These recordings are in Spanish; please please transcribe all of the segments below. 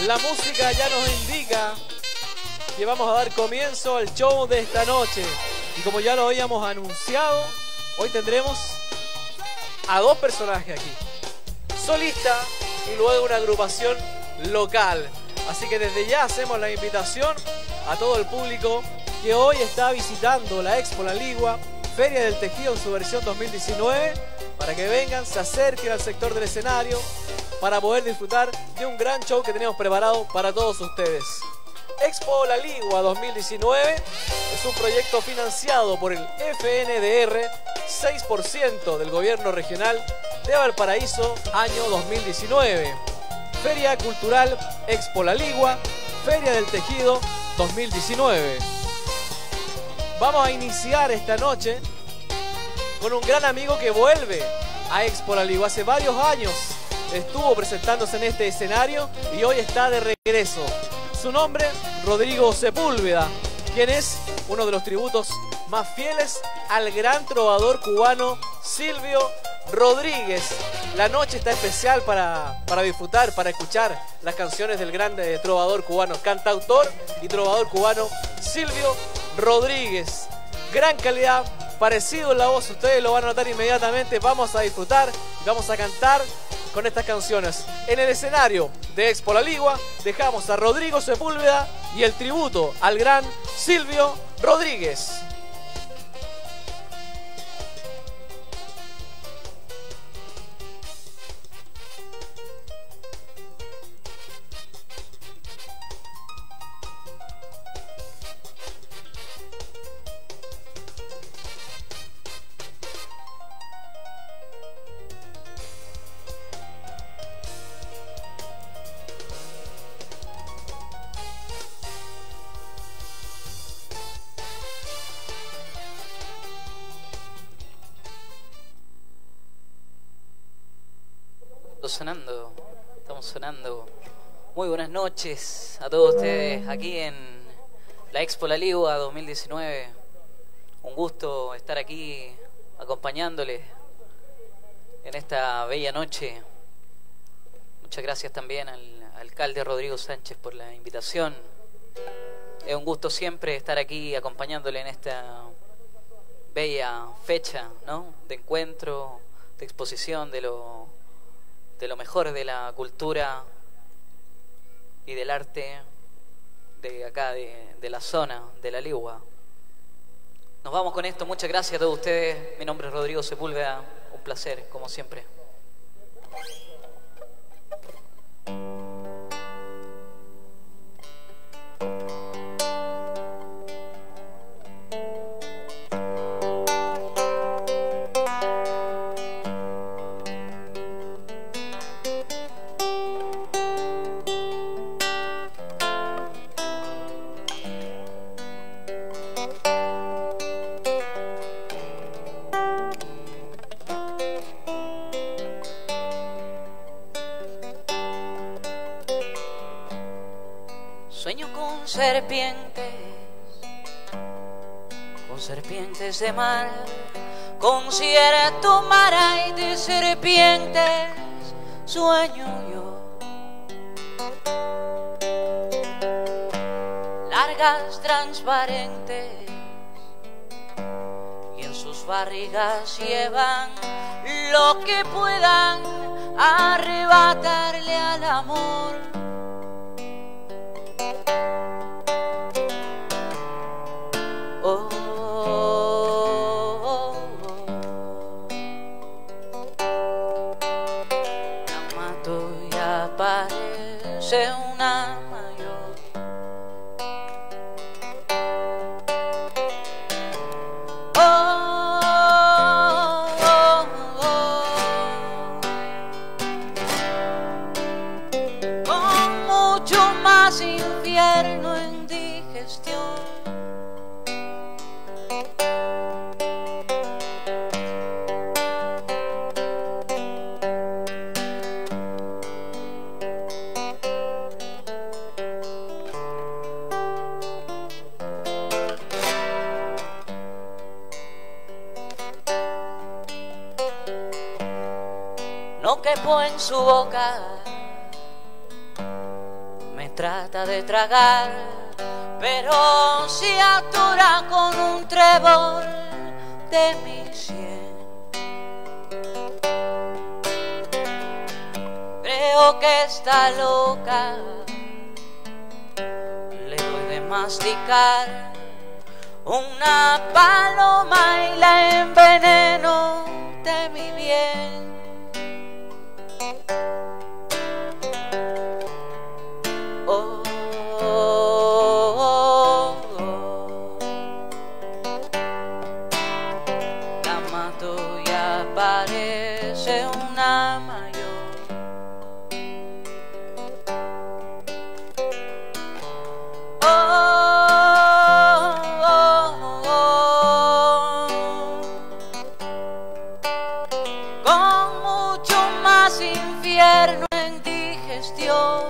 La música ya nos indica que vamos a dar comienzo al show de esta noche. Y como ya lo habíamos anunciado, hoy tendremos a dos personajes aquí. Solista y luego una agrupación local. Así que desde ya hacemos la invitación a todo el público que hoy está visitando la Expo La Ligua, Feria del Tejido en su versión 2019, para que vengan, se acerquen al sector del escenario para poder disfrutar de un gran show que tenemos preparado para todos ustedes. Expo La Ligua 2019 es un proyecto financiado por el FNDR, 6% del gobierno regional de Valparaíso, año 2019. Feria Cultural Expo La Ligua, Feria del Tejido 2019. Vamos a iniciar esta noche con un gran amigo que vuelve a Expo La Ligua. Hace varios años estuvo presentándose en este escenario y hoy está de regreso. Su nombre, Rodrigo Sepúlveda, quien es uno de los tributos más fieles al gran trovador cubano Silvio Rodríguez. La noche está especial para disfrutar, para escuchar las canciones del gran trovador cubano, cantautor y trovador cubano Silvio Rodríguez. Gran calidad, parecido en la voz, ustedes lo van a notar inmediatamente. Vamos a disfrutar, vamos a cantar con estas canciones. En el escenario de Expo La Ligua dejamos a Rodrigo Sepúlveda y el tributo al gran Silvio Rodríguez. Estamos sonando. Muy buenas noches a todos ustedes aquí en la Expo La Ligua 2019. Un gusto estar aquí acompañándoles en esta bella noche. Muchas gracias también al alcalde Rodrigo Sánchez por la invitación. Es un gusto siempre estar aquí acompañándole en esta bella fecha, ¿no?, de encuentro, de exposición de lo mejor de la cultura y del arte de acá, de la zona de La Ligua. Nos vamos con esto. Muchas gracias a todos ustedes. Mi nombre es Rodrigo Sepúlveda. Un placer, como siempre. Sueño con serpientes de mar, con cierto mar hay de serpientes, sueño yo. Largas, transparentes, y en sus barrigas llevan lo que puedan arrebatarle al amor. Oh, oh, oh, oh. La mato y aparece una mayor. Oh, oh, oh. Con mucho más infierno en digestión. No quepo en su boca, me trata de tragar, pero se atora con un trébol de mi sien. Creo que está loca, le doy de masticar una paloma y la enveneno de mi bien. Oh, oh, oh, oh. La mato y aparece una mayor. Con mucho más infierno en digestión.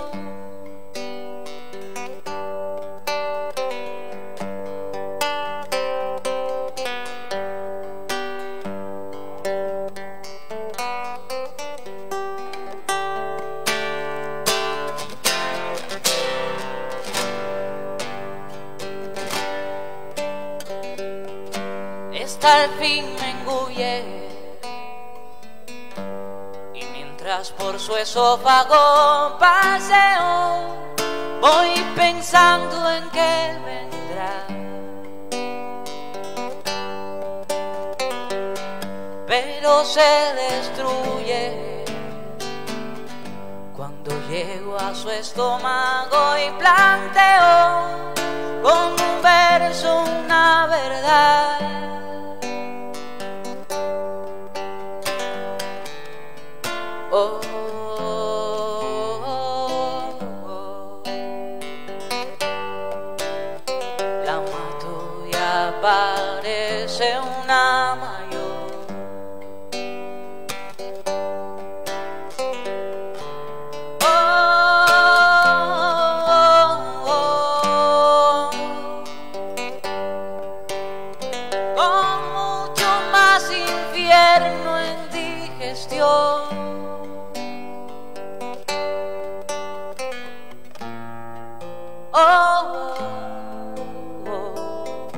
Esta al fin me engulle, y mientras por su esófago paseo, voy pensando en que vendrá. Pero se destruye cuando llego a su estómago y planteo con un verso una verdad. Oh, oh, oh, oh. La mato y aparece una mayor. Oh, oh, oh. Con mucho más infierno en digestión. Oh, oh, oh.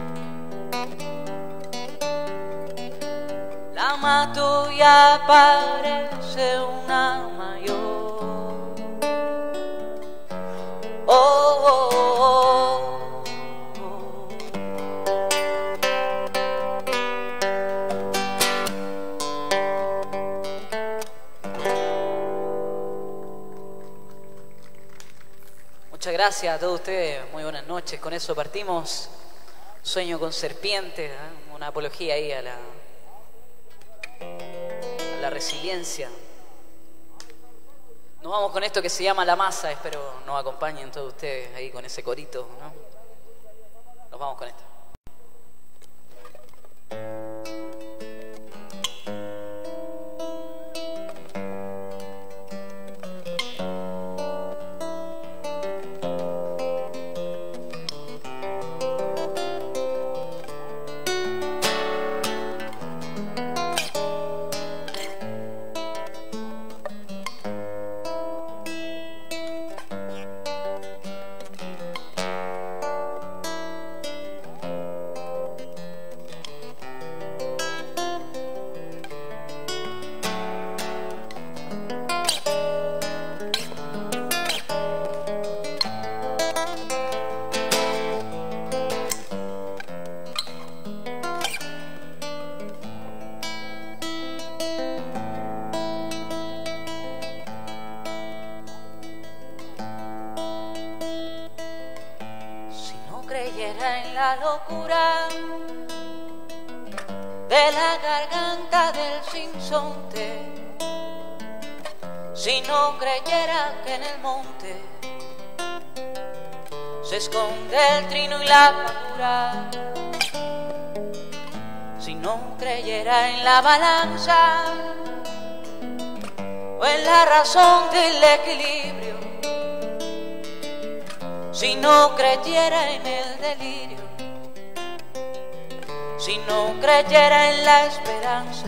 La mato y aparece una mayor. Oh, oh, oh, oh. Muchas gracias a todos ustedes, muy buenas noches. Con eso partimos. Sueño con serpientes, ¿eh? Una apología ahí a la resiliencia. Nos vamos con esto que se llama La Masa. Espero nos acompañen todos ustedes ahí con ese corito, ¿no? Nos vamos con esto. La locura de la garganta del sinsonte, si no creyera que en el monte se esconde el trino y la bravura, si no creyera en la balanza o en la razón del equilibrio, si no creyera en el delirio, si no creyera en la esperanza,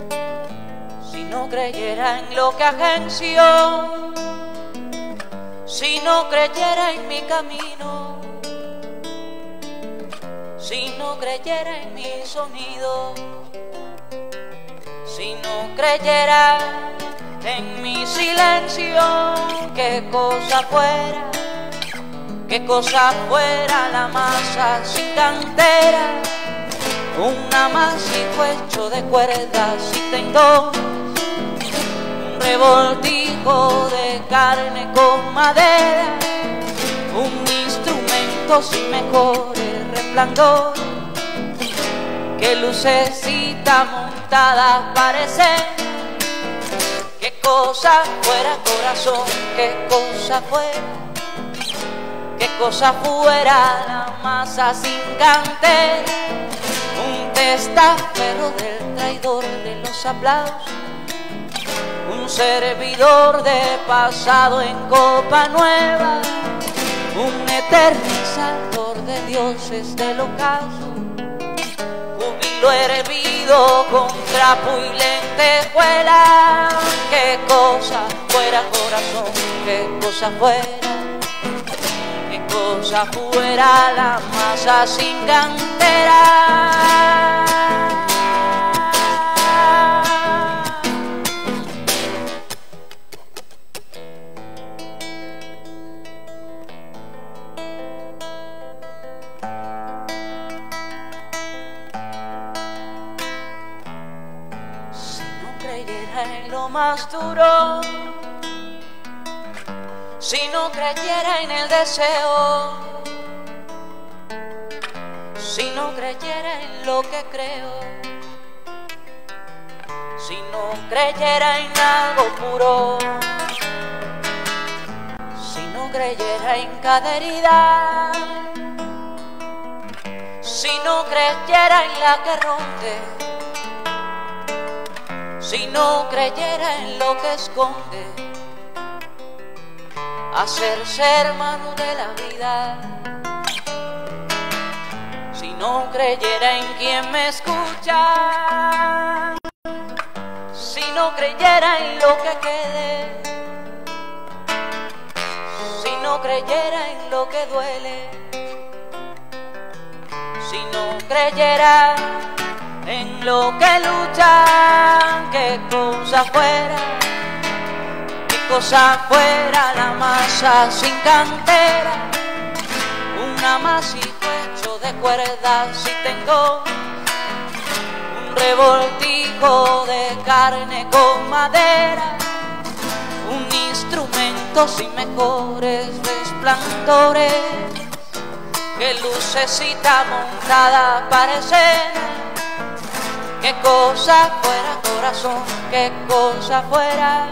si no creyera en lo que agenció, si no creyera en mi camino, si no creyera en mi sonido, si no creyera en mi silencio, qué cosa fuera la masa sin cantera, un amasijo hecho de cuerdas y tengo un revoltijo de carne con madera, un instrumento sin mejor resplandor, que lucecita montada parece, qué cosa fuera corazón, qué cosa fuera la masa sin cantera, un testaferro del traidor de los aplausos, un servidor de pasado en copa nueva, un eternizador de dioses del ocaso, júbilo hervido con trapo y lentejuela, qué cosa fuera corazón, qué cosa fuera la masa sin cantera. Si no creyera en lo más duro, si no creyera en el deseo, si no creyera en lo que creo, si no creyera en algo puro, si no creyera en cada herida, si no creyera en la que ronde, si no creyera en lo que esconde, hacerse hermano de la vida, si no creyera en quien me escucha, si no creyera en lo que quede, si no creyera en lo que duele, si no creyera en lo que lucha, qué cosa fuera la masa sin cantera, un amasijo hecho de cuerdas y tengo un revoltijo de carne con madera, un instrumento sin mejores resplandores, que lucecita montada parece, qué cosa fuera corazón, qué cosa fuera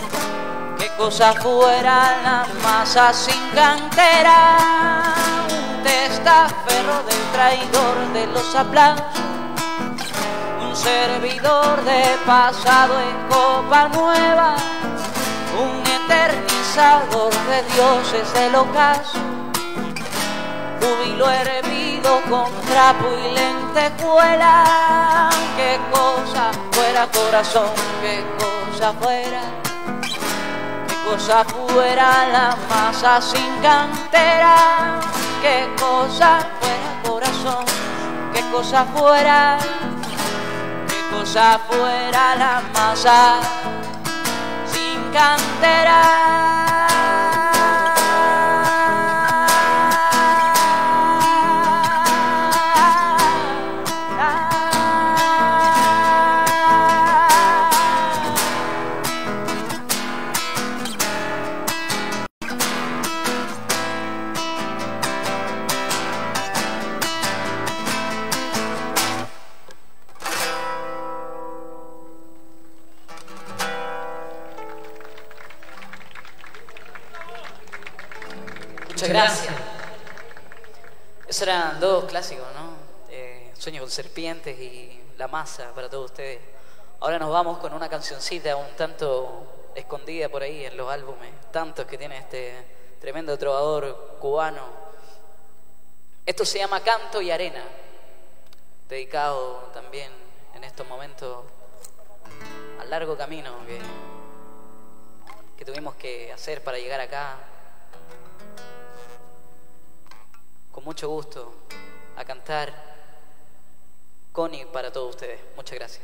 la masa sin cantera, un testaferro del traidor de los aplausos, un servidor de pasado en copa nueva, un eternizador de dioses del ocaso, júbilo hervido con trapo y lentejuela, qué cosa fuera corazón, qué cosa fuera la masa sin cantera, qué cosa fuera corazón, qué cosa fuera la masa sin cantera. Muchas gracias. Esos eran dos clásicos, ¿no? Sueño con serpientes y La Masa para todos ustedes. Ahora nos vamos con una cancioncita un tanto escondida por ahí en los álbumes, tantos que tiene este tremendo trovador cubano. Esto se llama Canto y Arena, dedicado también en estos momentos al largo camino que tuvimos que hacer para llegar acá, con mucho gusto a cantar Connie para todos ustedes. Muchas gracias.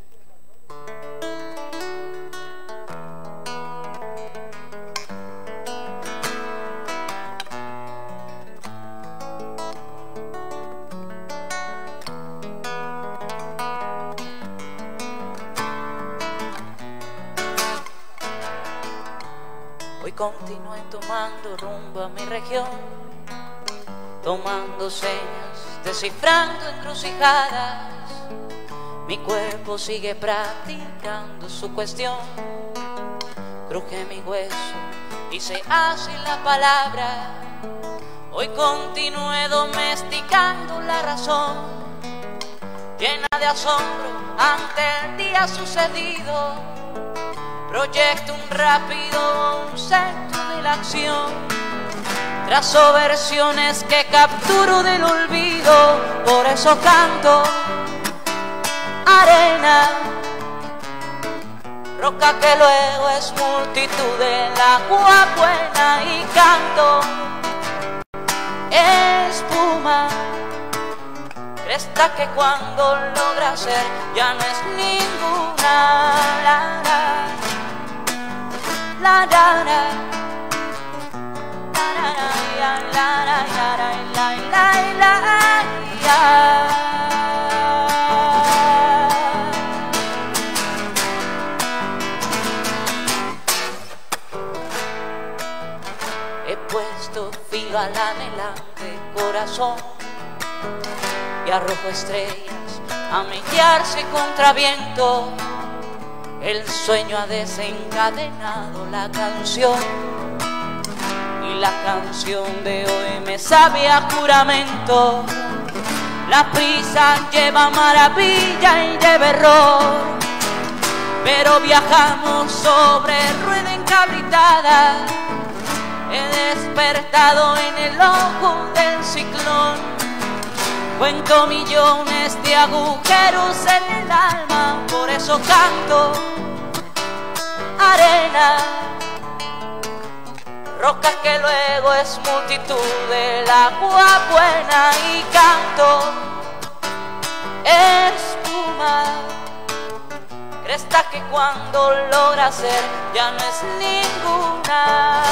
Hoy continué tomando rumbo a mi región, tomando señas, descifrando encrucijadas. Mi cuerpo sigue practicando su cuestión. Cruje mi hueso y se hace la palabra. Hoy continué domesticando la razón, llena de asombro ante el día sucedido. Proyecto un rápido un centro de la acción. Trazo versiones que capturo del olvido. Por eso canto arena, roca que luego es multitud del agua buena. Y canto espuma, cresta que cuando logra ser ya no es ninguna. La la la, he puesto filo al anhelante corazón y arrojo estrellas a millarse contra viento. El sueño ha desencadenado la canción y la canción de hoy me sabe a juramento. La prisa lleva maravilla y lleva error, pero viajamos sobre rueda encabritada. He despertado en el ojo del ciclón, cuento millones de agujeros en el alma. Por eso canto arena, roca que luego es multitud del agua buena. Y canto espuma, cresta que cuando logra ser ya no es ninguna.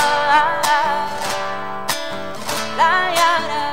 La yara,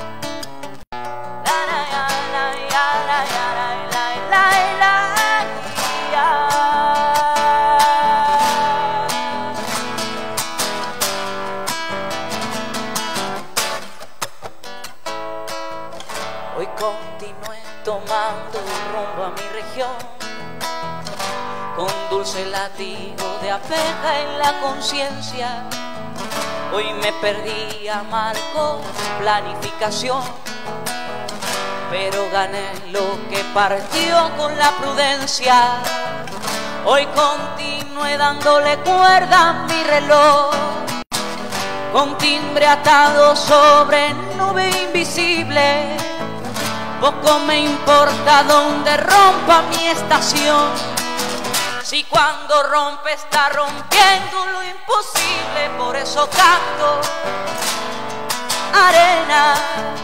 hoy continué tomando rumbo a mi región, con dulce latido de abeja en la conciencia. Hoy me perdí a marco planificación, pero gané lo que partió con la prudencia. Hoy continué dándole cuerda a mi reloj, con timbre atado sobre nube invisible. Poco me importa dónde rompa mi estación, si cuando rompe está rompiendo lo imposible. Por eso canto arena,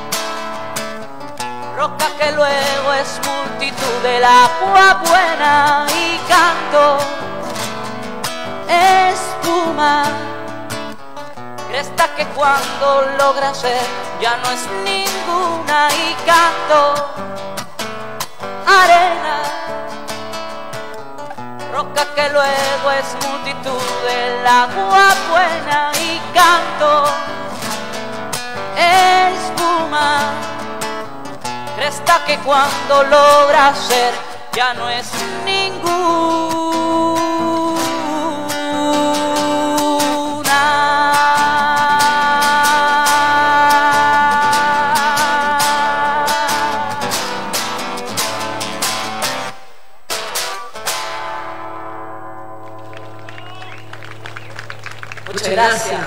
roca que luego es multitud del agua buena. Y canto espuma, cresta que cuando logra ser ya no es ninguna. Y canto arena, roca que luego es multitud del agua buena. Y canto espuma, cresta que cuando logra ser ya no es ninguna. Muchas gracias.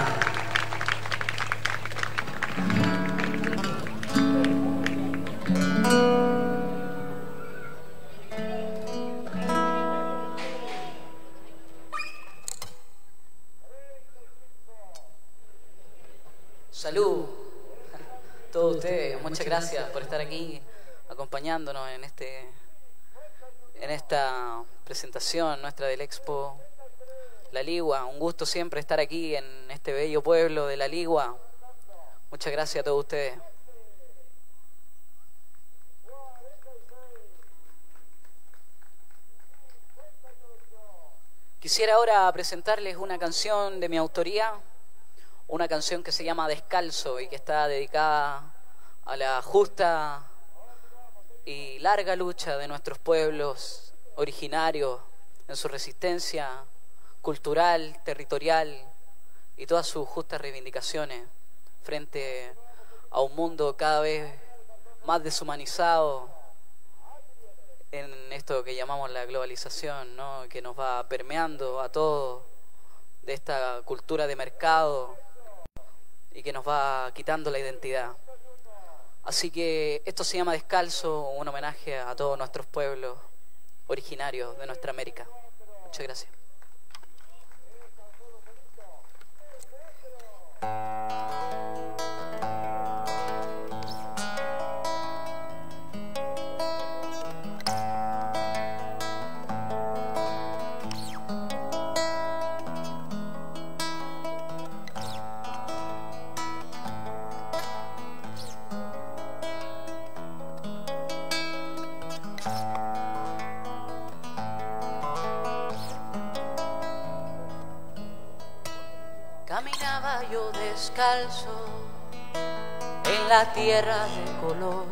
Salud. todos ustedes, muchas gracias por estar aquí acompañándonos en esta presentación nuestra del Expo La Ligua. Un gusto siempre estar aquí en este bello pueblo de La Ligua. Muchas gracias a todos ustedes. Quisiera ahora presentarles una canción de mi autoría, una canción que se llama Descalzo y que está dedicada a la justa y larga lucha de nuestros pueblos originarios en su resistencia cultural, territorial y todas sus justas reivindicaciones frente a un mundo cada vez más deshumanizado en esto que llamamos la globalización, ¿no? Que nos va permeando a todos de esta cultura de mercado y que nos va quitando la identidad. Así que esto se llama Descalzo, un homenaje a todos nuestros pueblos originarios de nuestra América. Muchas gracias. Caminaba yo descalzo en la tierra de color,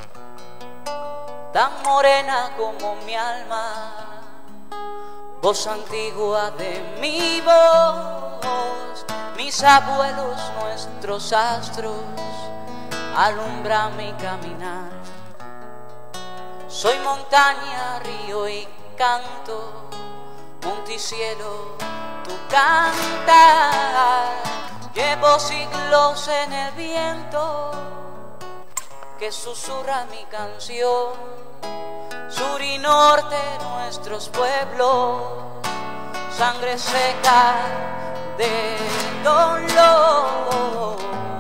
tan morena como mi alma, voz antigua de mi voz, mis abuelos, nuestros astros, alumbran mi caminar. Soy montaña, río y canto, monte-cielo, tu cantar. Llevo siglos en el viento que susurra mi canción. Sur y norte nuestros pueblos, sangre seca de dolor.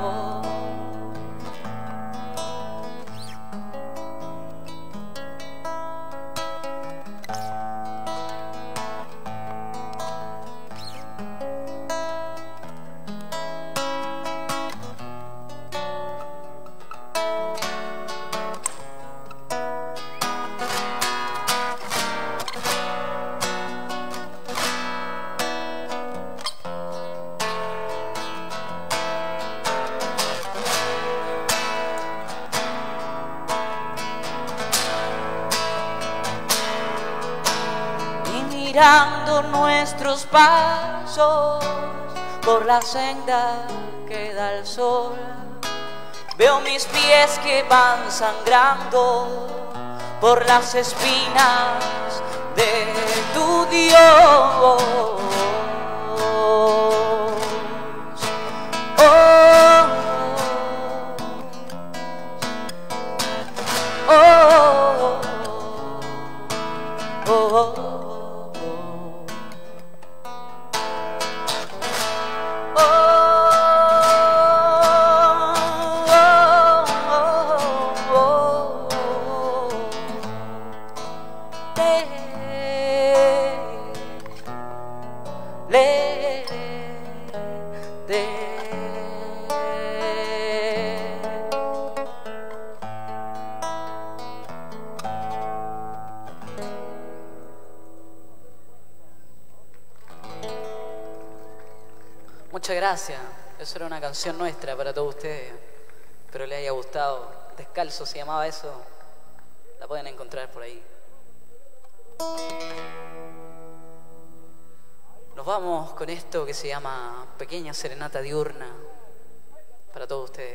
Mirando nuestros pasos por la senda que da el sol, veo mis pies que van sangrando por las espinas de tu Dios. Muchas gracias. Eso era una canción nuestra para todos ustedes. Espero les haya gustado. Descalzo se llamaba eso. La pueden encontrar por ahí. Nos vamos con esto que se llama Pequeña Serenata Diurna para todos ustedes.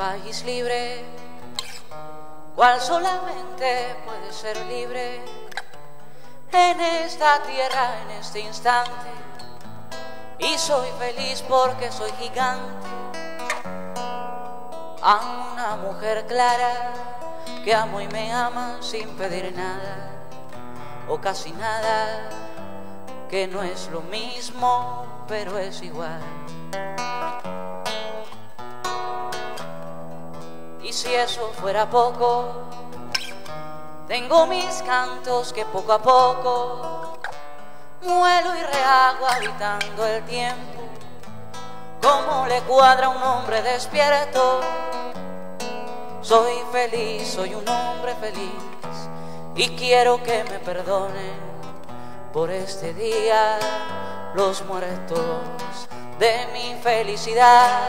país libre, cual solamente puede ser libre en esta tierra, en este instante. Y soy feliz porque soy gigante. Amo una mujer clara que amo y me ama sin pedir nada o casi nada, que no es lo mismo pero es igual. Y si eso fuera poco, tengo mis cantos que poco a poco muelo y rehago habitando el tiempo, como le cuadra a un hombre despierto. Soy feliz, soy un hombre feliz y quiero que me perdonen por este día los muertos de mi felicidad.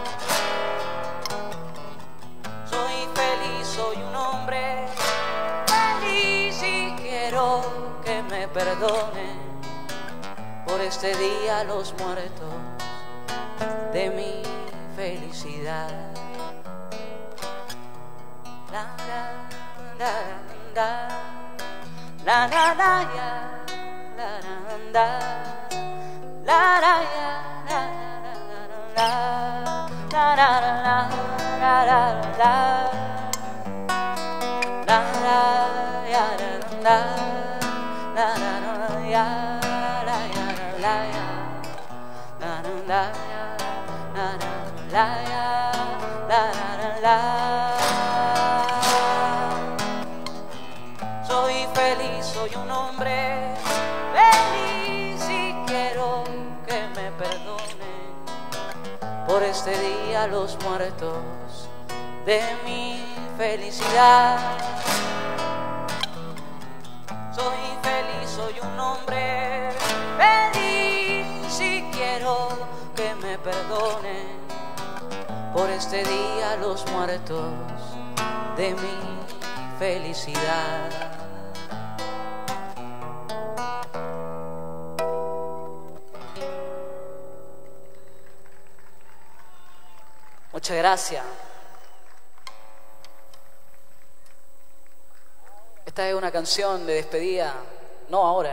Soy feliz, soy un hombre feliz y quiero que me perdonen por este día los muertos de mi felicidad. La la la la la la ya, la la la la ya, la la la la la la la ya, la ya, la ya. Soy feliz, soy un hombre feliz y quiero que me perdonen por este día los muertos de mi felicidad. Soy feliz, soy un hombre feliz y quiero que me perdonen por este día los muertos de mi felicidad. Muchas gracias. Esta es una canción de despedida. No ahora,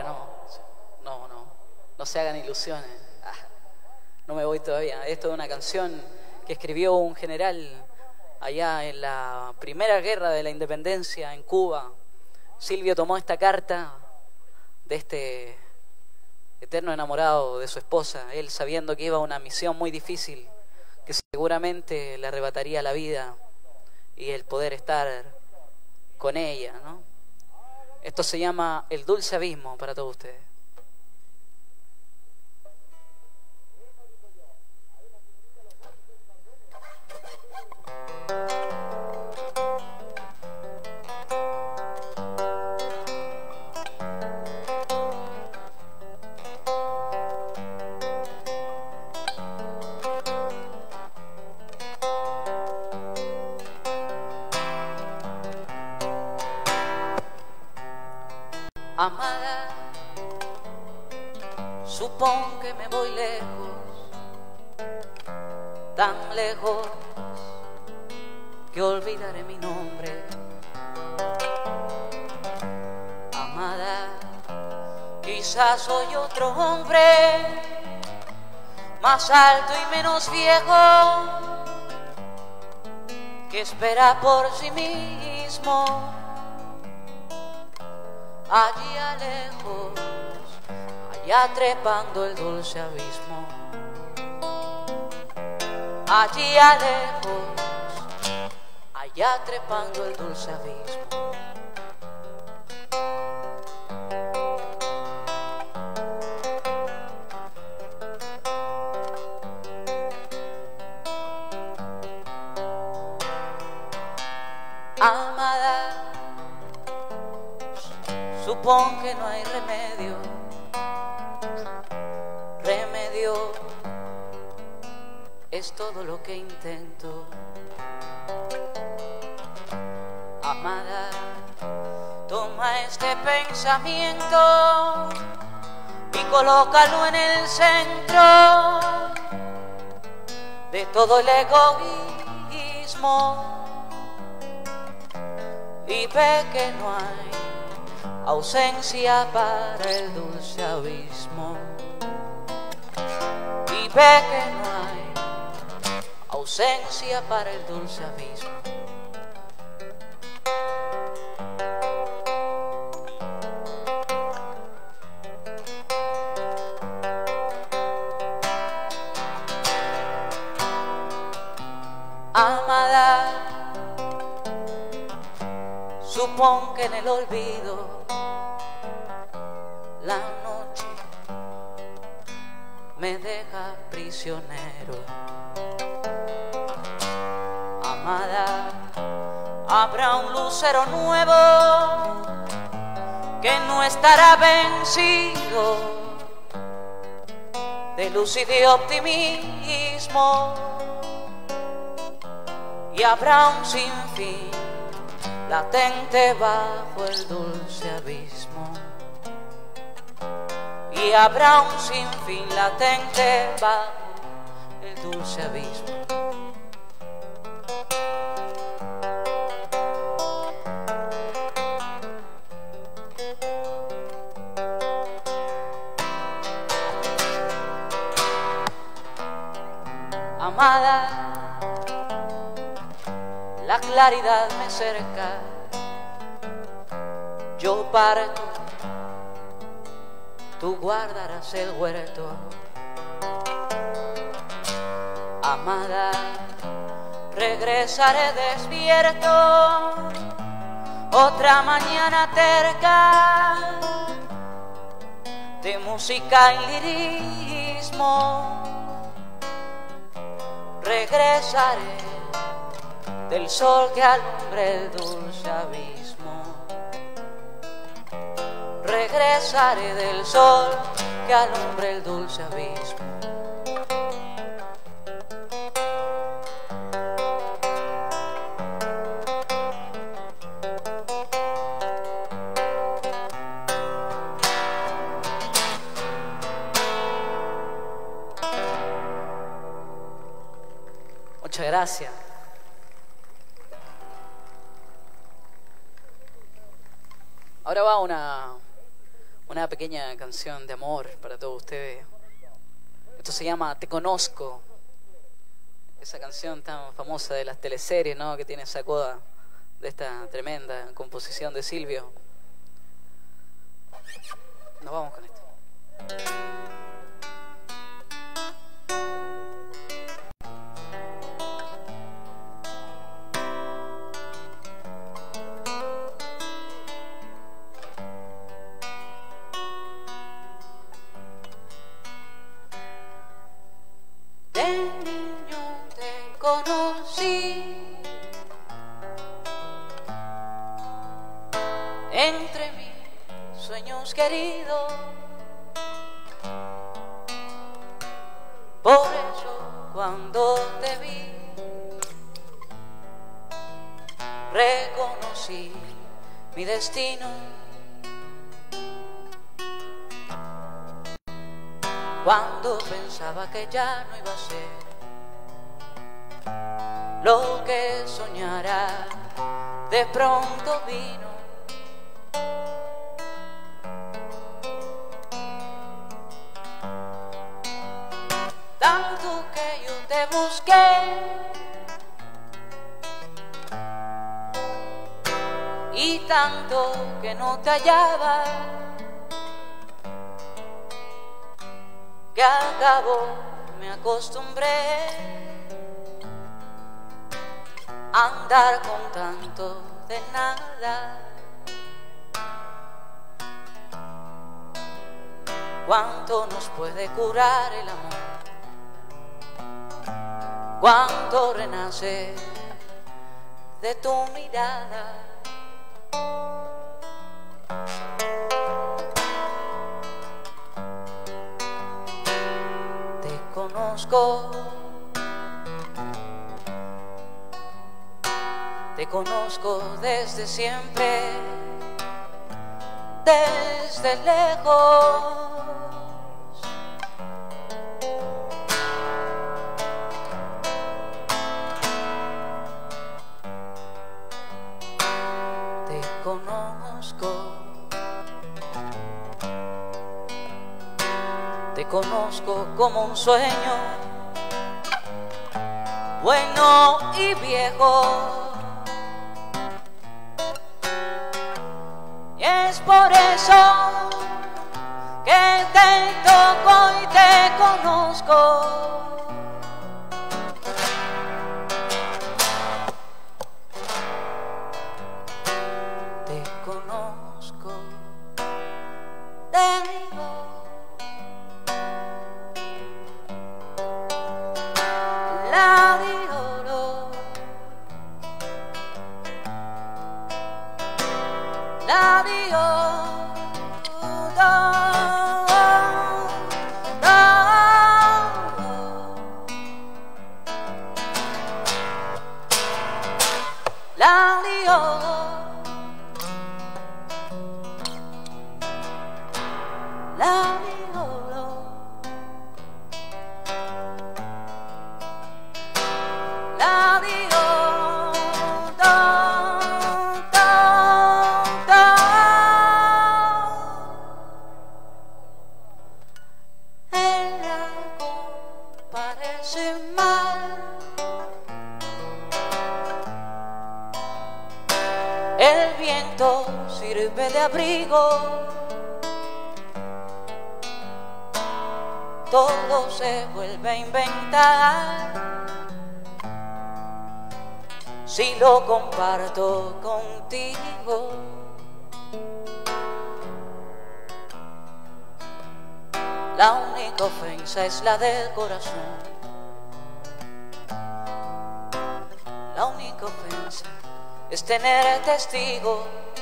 no se hagan ilusiones. No me voy todavía. Esto es una canción que escribió un general allá en la primera guerra de la independencia en Cuba. Silvio tomó esta carta de este eterno enamorado de su esposa, él sabiendo que iba a una misión muy difícil, que seguramente le arrebataría la vida y el poder estar con ella, ¿no? Esto se llama El Dulce Abismo para todos ustedes. Amada, supón que me voy lejos, tan lejos que olvidaré mi nombre. Amada, quizás soy otro hombre, más alto y menos viejo, que espera por sí mismo. Allí a lejos, allá trepando el dulce abismo. Allí a lejos, allá trepando el dulce abismo. Amada, supón que no hay remedio, remedio es todo lo que intento. Amada, toma este pensamiento y colócalo en el centro de todo el egoísmo. mismo y ve que no hay ausencia para el dulce abismo, y ve que no hay ausencia para el dulce abismo. Amada, supón que en el olvido la noche me deja prisionero. Amada, habrá un lucero nuevo que no estará vencido de luz y de optimismo, y habrá un sinfín latente bajo el dulce abismo, y habrá un sinfín latente bajo el dulce abismo. Amada, la claridad me cerca, yo parto, tú guardarás el huerto. Amada, regresaré despierto otra mañana terca de música y lirismo. Regresaré del sol que alumbre el dulce abismo. Regresaré del sol que alumbre el dulce abismo. Muchas gracias. Ahora va una pequeña canción de amor para todos ustedes. Esto se llama Te Conozco. Esa canción tan famosa de las teleseries, ¿no? Que tiene esa coda de esta tremenda composición de Silvio. Nos vamos con esto. Entre mis sueños queridos, por eso cuando te vi reconocí mi destino. Cuando pensaba que ya no iba a ser lo que soñara, de pronto vino. Tanto que yo te busqué y tanto que no te hallaba, que al cabo me acostumbré a andar con tanto de nada. ¿Cuánto nos puede curar el amor? ¿Cuánto renace de tu mirada? Te conozco, te conozco desde siempre, desde lejos. Te conozco como un sueño, bueno y viejo. Y es por eso que te toco y te conozco. Te conozco, te digo. La di oro, la di la dio, la dio, la dio, el algo parece mal. El viento sirve de abrigo, todo se vuelve a inventar si lo comparto contigo. La única ofensa es la del corazón. La única ofensa es tener testigo.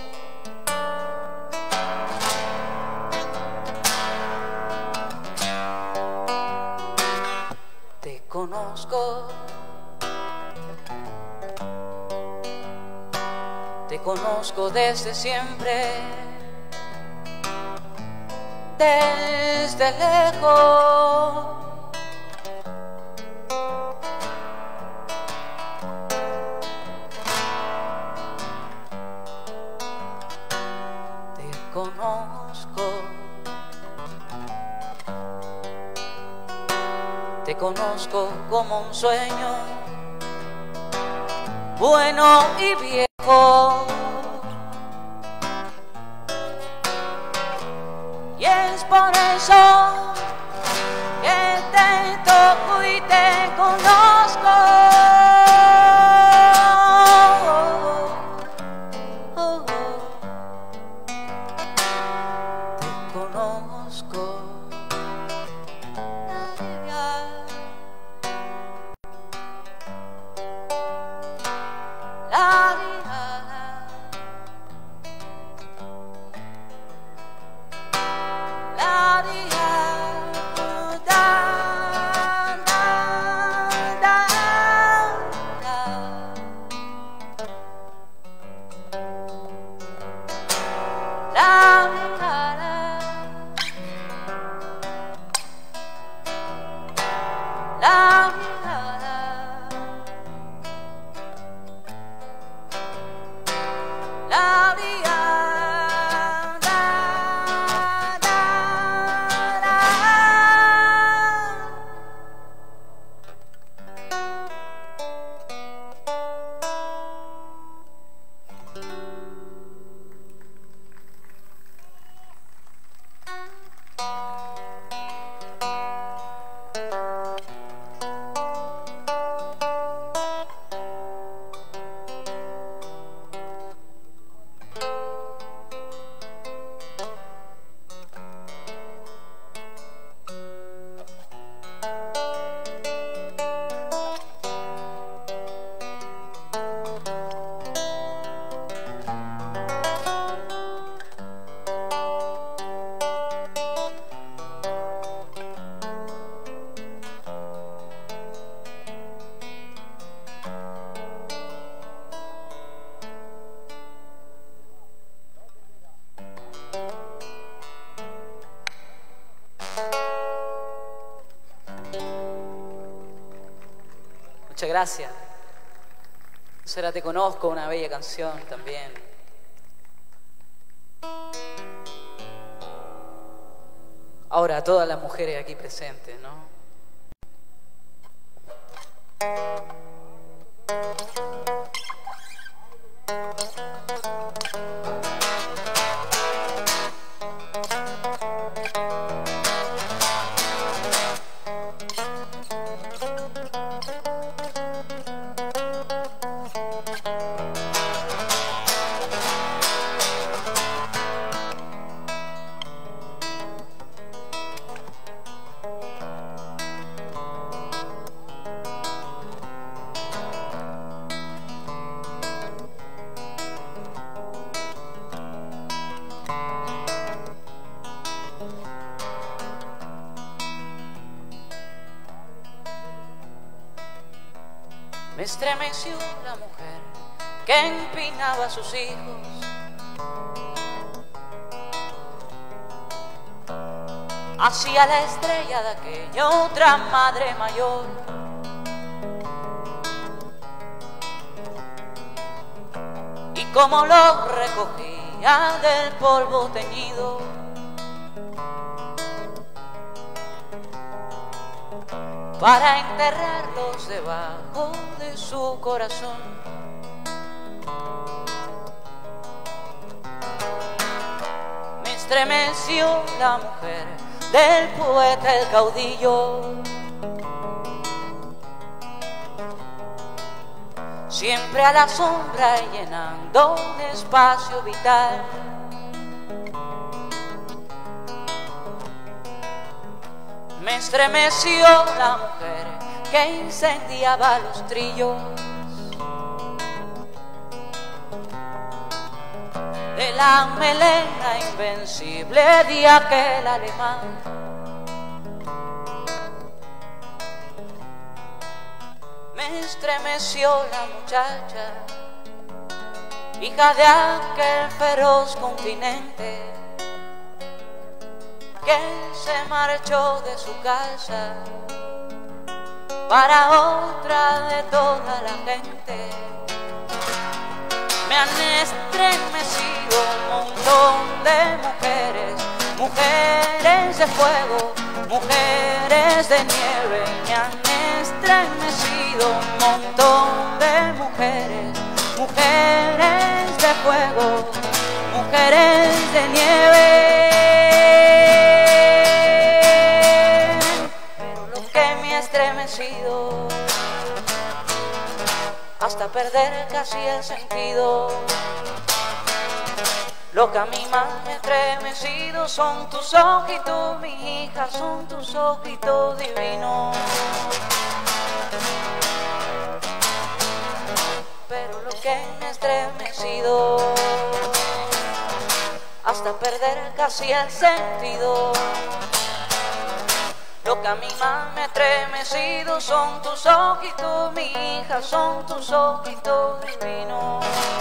Te conozco, te conozco desde siempre, desde lejos. Te conozco como un sueño, bueno y viejo. Y es por eso que te toco y te conozco. Te conozco. Muchas gracias. Será Te Conozco, una bella canción también. Ahora a todas las mujeres aquí presentes, ¿no? Me estremeció la mujer que empinaba a sus hijos. Hacia la estrella de aquella otra madre mayor. Y como lo recogía del polvo teñido, para enterrarlos debajo de su corazón. Me estremeció la mujer del poeta el caudillo, siempre a la sombra y llenando un espacio vital. Me estremeció la mujer que incendiaba los trillos de la melena invencible de aquel alemán. Me estremeció la muchacha, hija de aquel feroz continente, que se marchó de su casa para otra de toda la gente. Me han estremecido un montón de mujeres, mujeres de fuego, mujeres de nieve. Me han estremecido un montón de mujeres, mujeres de fuego, mujeres de nieve. Hasta perder casi el sentido. Lo que a mí más me ha estremecido son tus ojitos, mi hija, son tus ojitos divinos. Pero lo que me ha estremecido hasta perder casi el sentido. Lo que a mí más me ha estremecido son tus ojitos, mi hija, son tus ojitos divinos.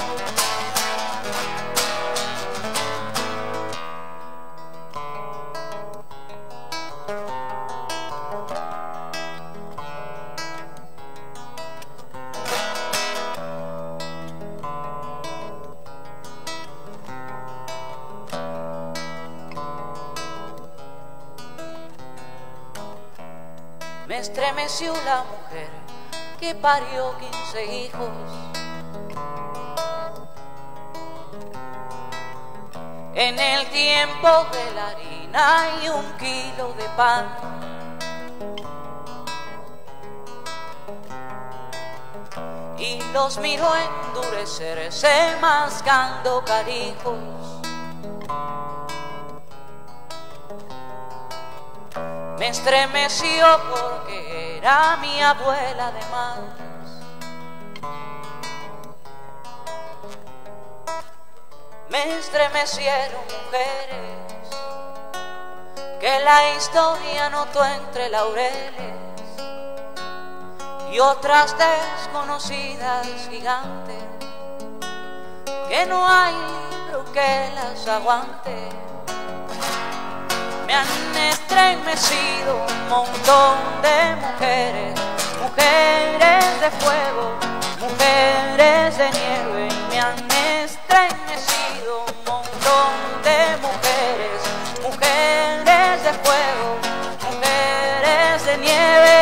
Me estremeció la mujer que parió 15 hijos. En el tiempo de la harina y 1 kilo de pan. Y los miró endurecerse mascando carijos. Me estremeció porque era mi abuela de más. Me estremecieron mujeres que la historia notó entre laureles y otras desconocidas gigantes que no hay libro que las aguante. Me han estremecido un montón de mujeres, mujeres de fuego, mujeres de nieve. Y me han estremecido un montón de mujeres, mujeres de fuego. de nieve.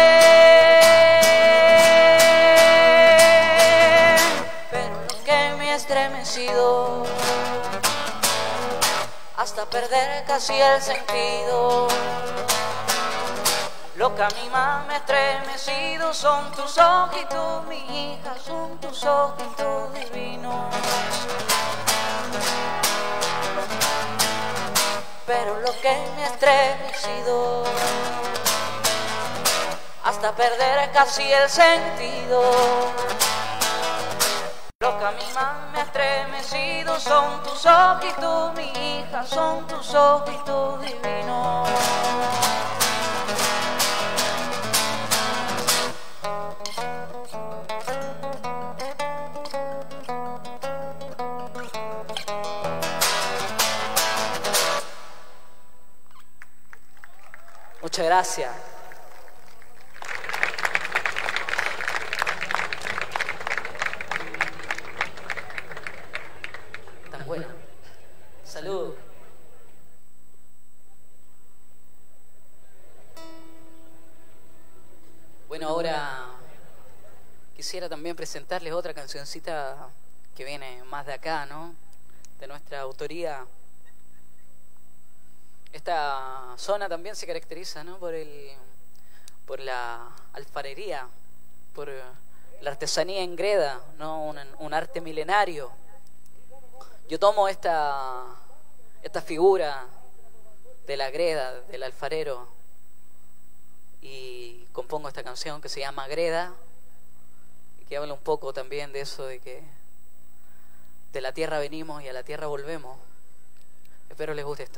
Pero lo que me ha estremecido hasta perder casi el sentido, lo que a mí más me ha estremecido son tus ojitos, mi hija, son tus ojitos divinos. Pero lo que me ha estremecido hasta perder casi el sentido, lo que a mí más me ha estremecido son tus ojitos, mi hija, son tus ojitos divinos. Muchas gracias. Tan buena. Salud. Bueno, ahora quisiera también presentarles otra cancioncita que viene más de acá, ¿no? De nuestra autoría. Esta zona también se caracteriza, ¿no? por la alfarería, por la artesanía en greda, ¿no? Un arte milenario. Yo tomo esta figura de la greda, del alfarero, y compongo esta canción que se llama Greda, y que habla un poco también de eso de que de la tierra venimos y a la tierra volvemos. Espero les guste esto.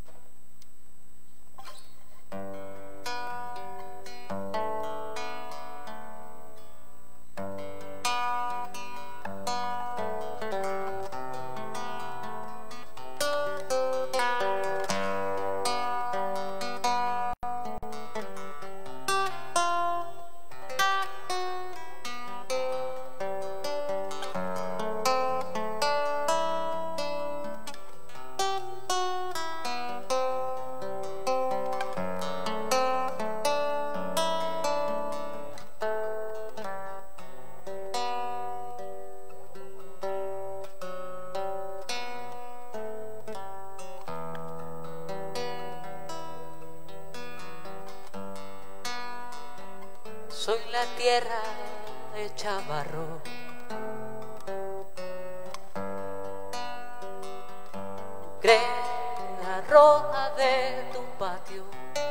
Soy la tierra hecha barro, greda roja de tu patio.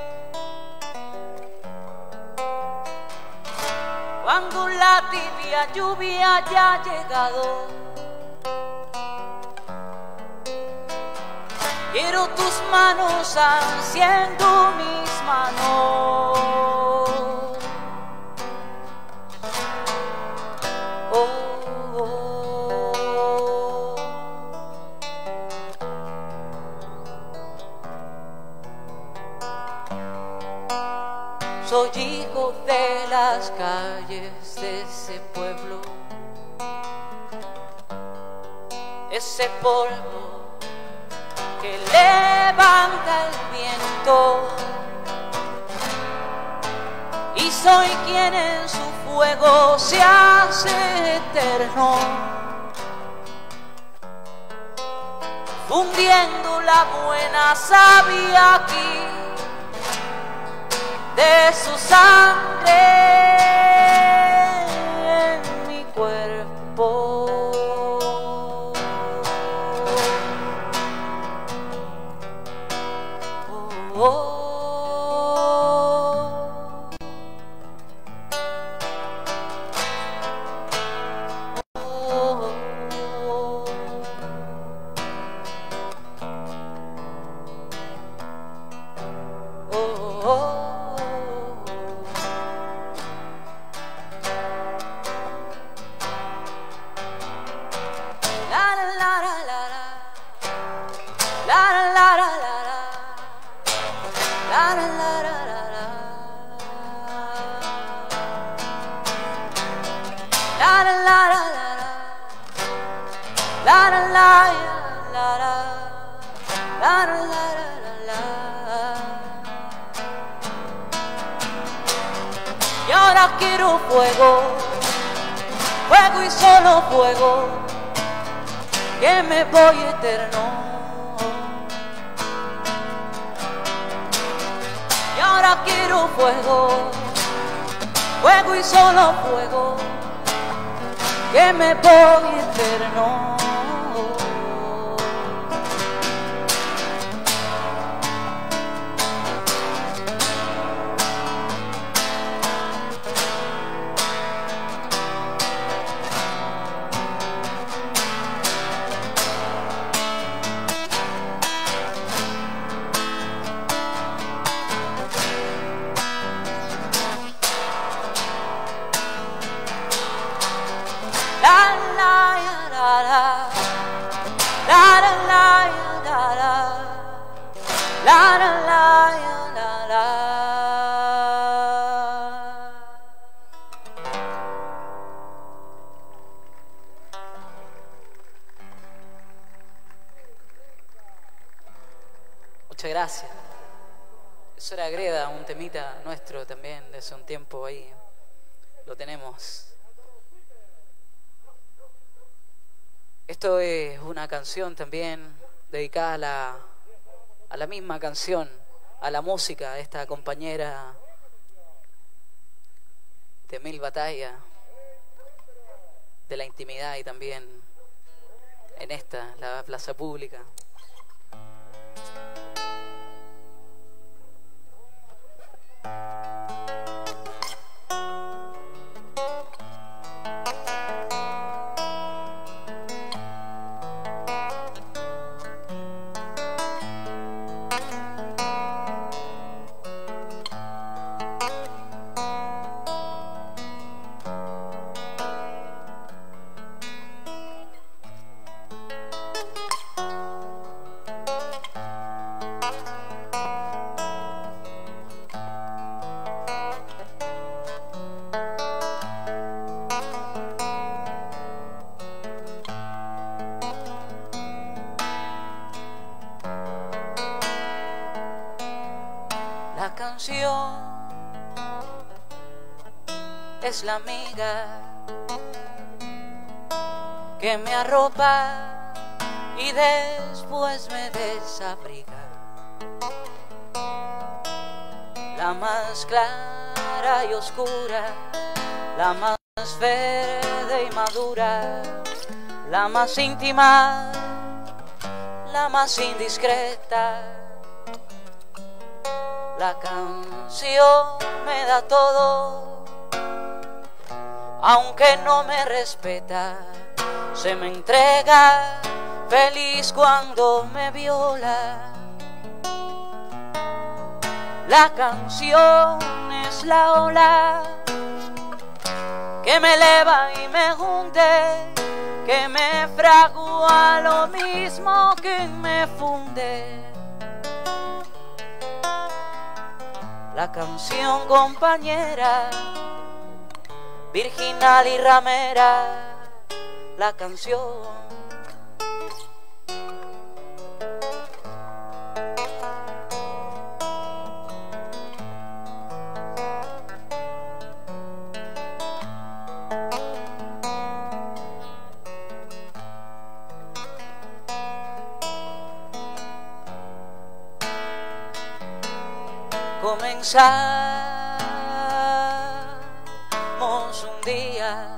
Cuando la tibia lluvia haya llegado, quiero tus manos haciendo mis manos. Soy hijo de las calles de ese pueblo, ese polvo que levanta el viento, y soy quien en su fuego se hace eterno, fundiendo la buena savia aquí de su sangre en mi cuerpo. Oh, oh. ahora quiero fuego, fuego y solo fuego, que me voy eterno. Y ahora quiero fuego, fuego y solo fuego, que me voy eterno. Muchas gracias. Eso era Greda, un temita nuestro también de hace un tiempo ahí. Lo tenemos. Esto es una canción también dedicada a la misma canción, a la música de esta compañera de Mil Batallas, de la intimidad y también en esta, la plaza pública. La canción es la amiga que me arropa y después me desabriga. La más clara y oscura, la más verde y madura, la más íntima, la más indiscreta. La canción me da todo, aunque no me respeta, se me entrega feliz cuando me viola. La canción es la ola que me eleva y me hunde, que me fragua lo mismo que me funde. La canción compañera, virginal y ramera, la canción. Comenzamos un día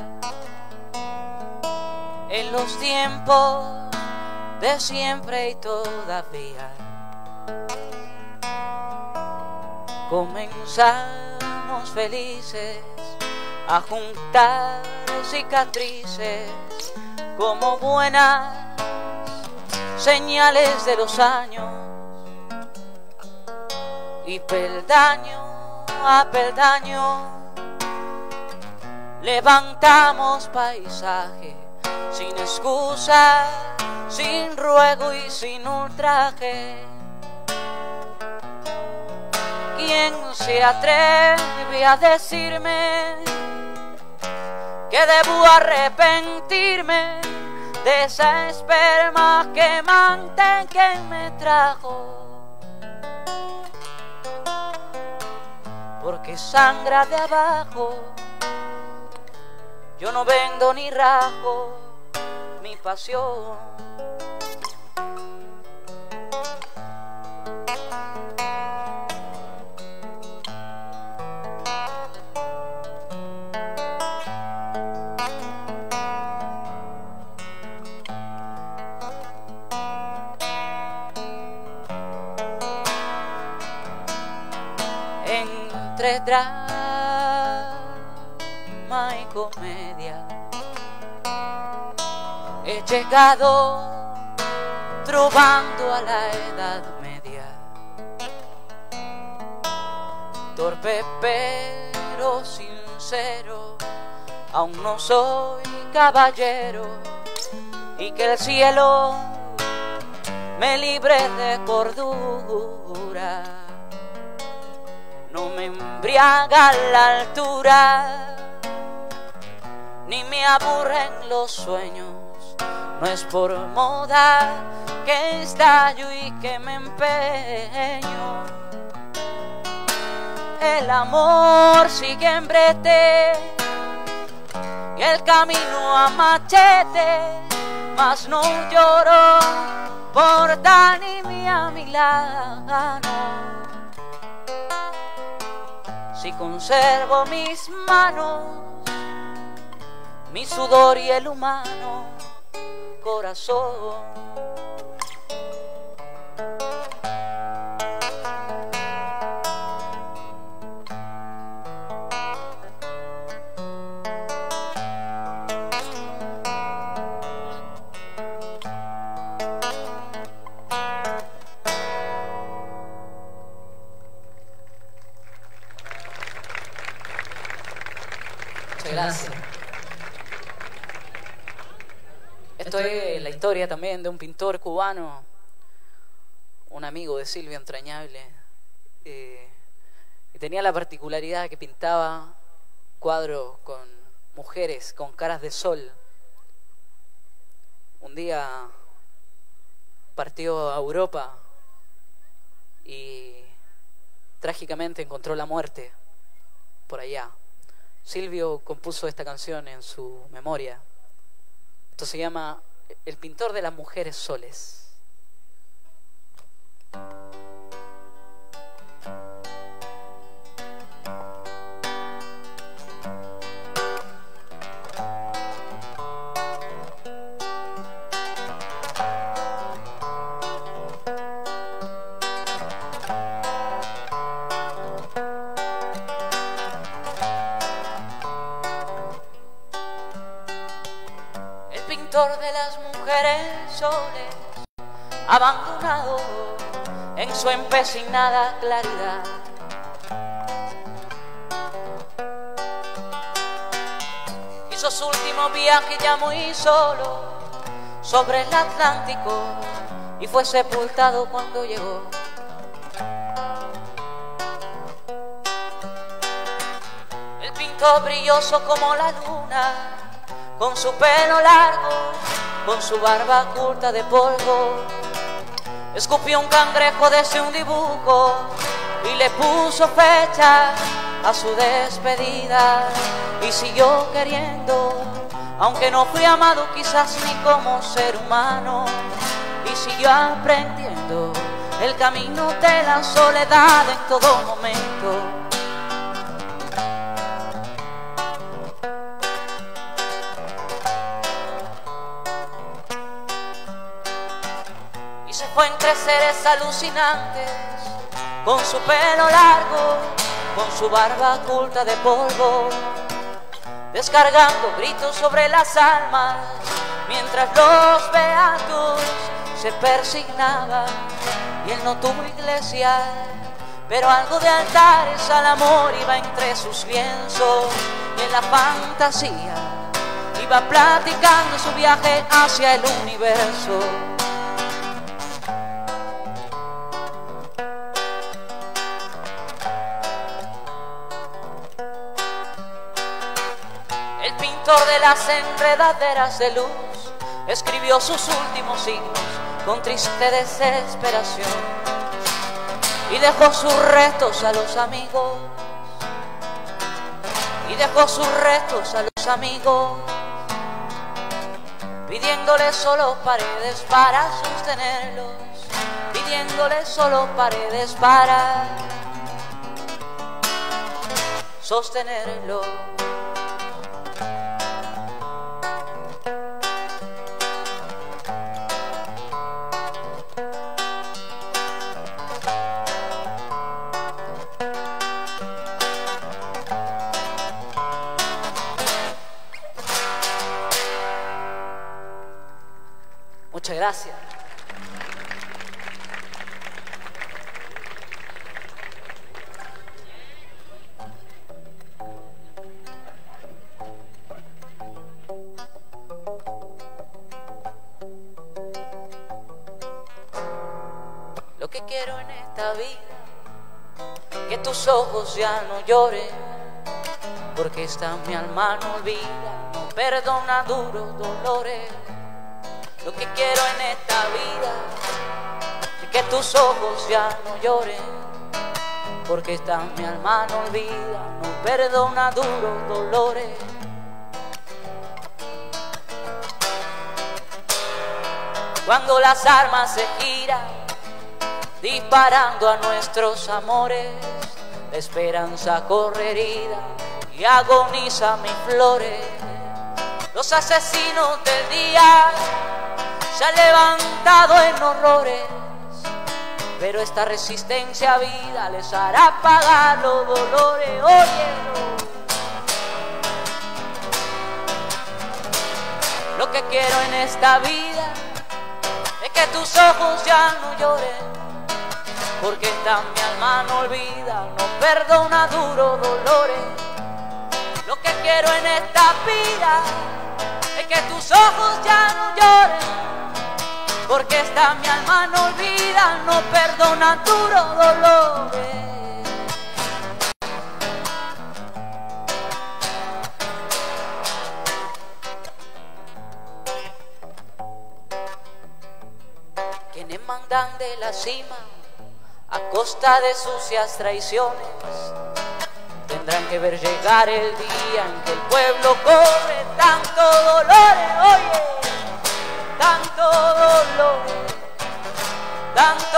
en los tiempos de siempre y todavía. Comenzamos felices a juntar cicatrices como buenas señales de los años. Y peldaño a peldaño levantamos paisaje, sin excusa, sin ruego y sin ultraje. ¿Quién se atreve a decirme que debo arrepentirme de esa esperma quemante que me trajo? Porque que sangra de abajo. Yo no vendo ni rajo mi pasión. Entre drama y comedia he llegado trovando a la Edad Media, torpe pero sincero, aún no soy caballero, y que el cielo me libre de cordura. No me embriaga la altura, ni me aburren los sueños. No es por moda que estallo y que me empeño. El amor sigue en brete y el camino a machete, mas no lloro por Dani ni a Milano. Si conservo mis manos, mi sudor y el humano corazón. Gracias. Esto es la historia también de un pintor cubano, un amigo de Silvio entrañable, y tenía la particularidad que pintaba cuadros con mujeres con caras de sol. Un día partió a Europa y trágicamente encontró la muerte por allá. Silvio compuso esta canción en su memoria. Esto se llama El pintor de las mujeres soles. De las mujeres soles, abandonado en su empecinada claridad. Hizo su último viaje ya muy solo sobre el Atlántico y fue sepultado cuando llegó. El pintor brilloso como la luna, con su pelo largo, con su barba oculta de polvo, escupió un cangrejo desde un dibujo y le puso fecha a su despedida. Y siguió queriendo, aunque no fui amado quizás ni como ser humano. Y siguió aprendiendo el camino de la soledad en todo momento. Fue entre seres alucinantes, con su pelo largo, con su barba oculta de polvo, descargando gritos sobre las almas, mientras los beatos se persignaban. Y él no tuvo iglesia, pero algo de altares al amor iba entre sus lienzos, y en la fantasía iba platicando su viaje hacia el universo. De las enredaderas de luz escribió sus últimos signos con triste desesperación y dejó sus restos a los amigos y dejó sus restos a los amigos, pidiéndoles solo paredes para sostenerlos, pidiéndoles solo paredes para sostenerlos. Muchas gracias. Lo que quiero en esta vida, que tus ojos ya no lloren, porque esta mi alma no olvida, no perdona duros dolores. Lo que quiero en esta vida es que tus ojos ya no lloren, porque esta mi alma no olvida, no perdona duros dolores. Cuando las armas se giran, disparando a nuestros amores, la esperanza corre herida y agoniza mis flores. Los asesinos del día se han levantado en horrores, pero esta resistencia a vida les hará pagar los dolores. Óyelo. Lo que quiero en esta vida es que tus ojos ya no lloren, porque esta mi alma no olvida, no perdona duros dolores. Lo que quiero en esta vida es que tus ojos ya no lloren, porque esta mi alma no olvida, no perdona duros dolores. Quienes mandan de la cima a costa de sucias traiciones, tendrán que ver llegar el día en que el pueblo cobre tanto dolores, oye, tanto dolores, tanto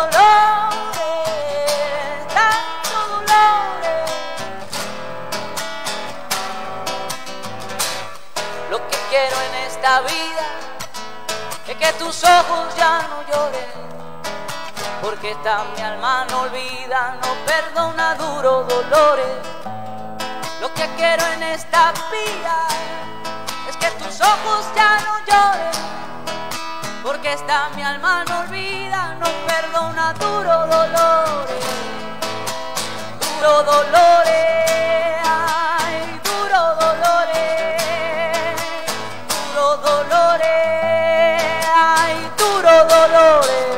dolores, tanto dolores. Lo que quiero en esta vida es que tus ojos ya no lloren, porque esta mi alma no olvida, no perdona duros dolores. Lo que quiero en esta vida es que tus ojos ya no lloren, porque esta mi alma no olvida, no perdona duros dolores. Duros dolores, ay, duros dolores, duros dolores, ay, duros dolores.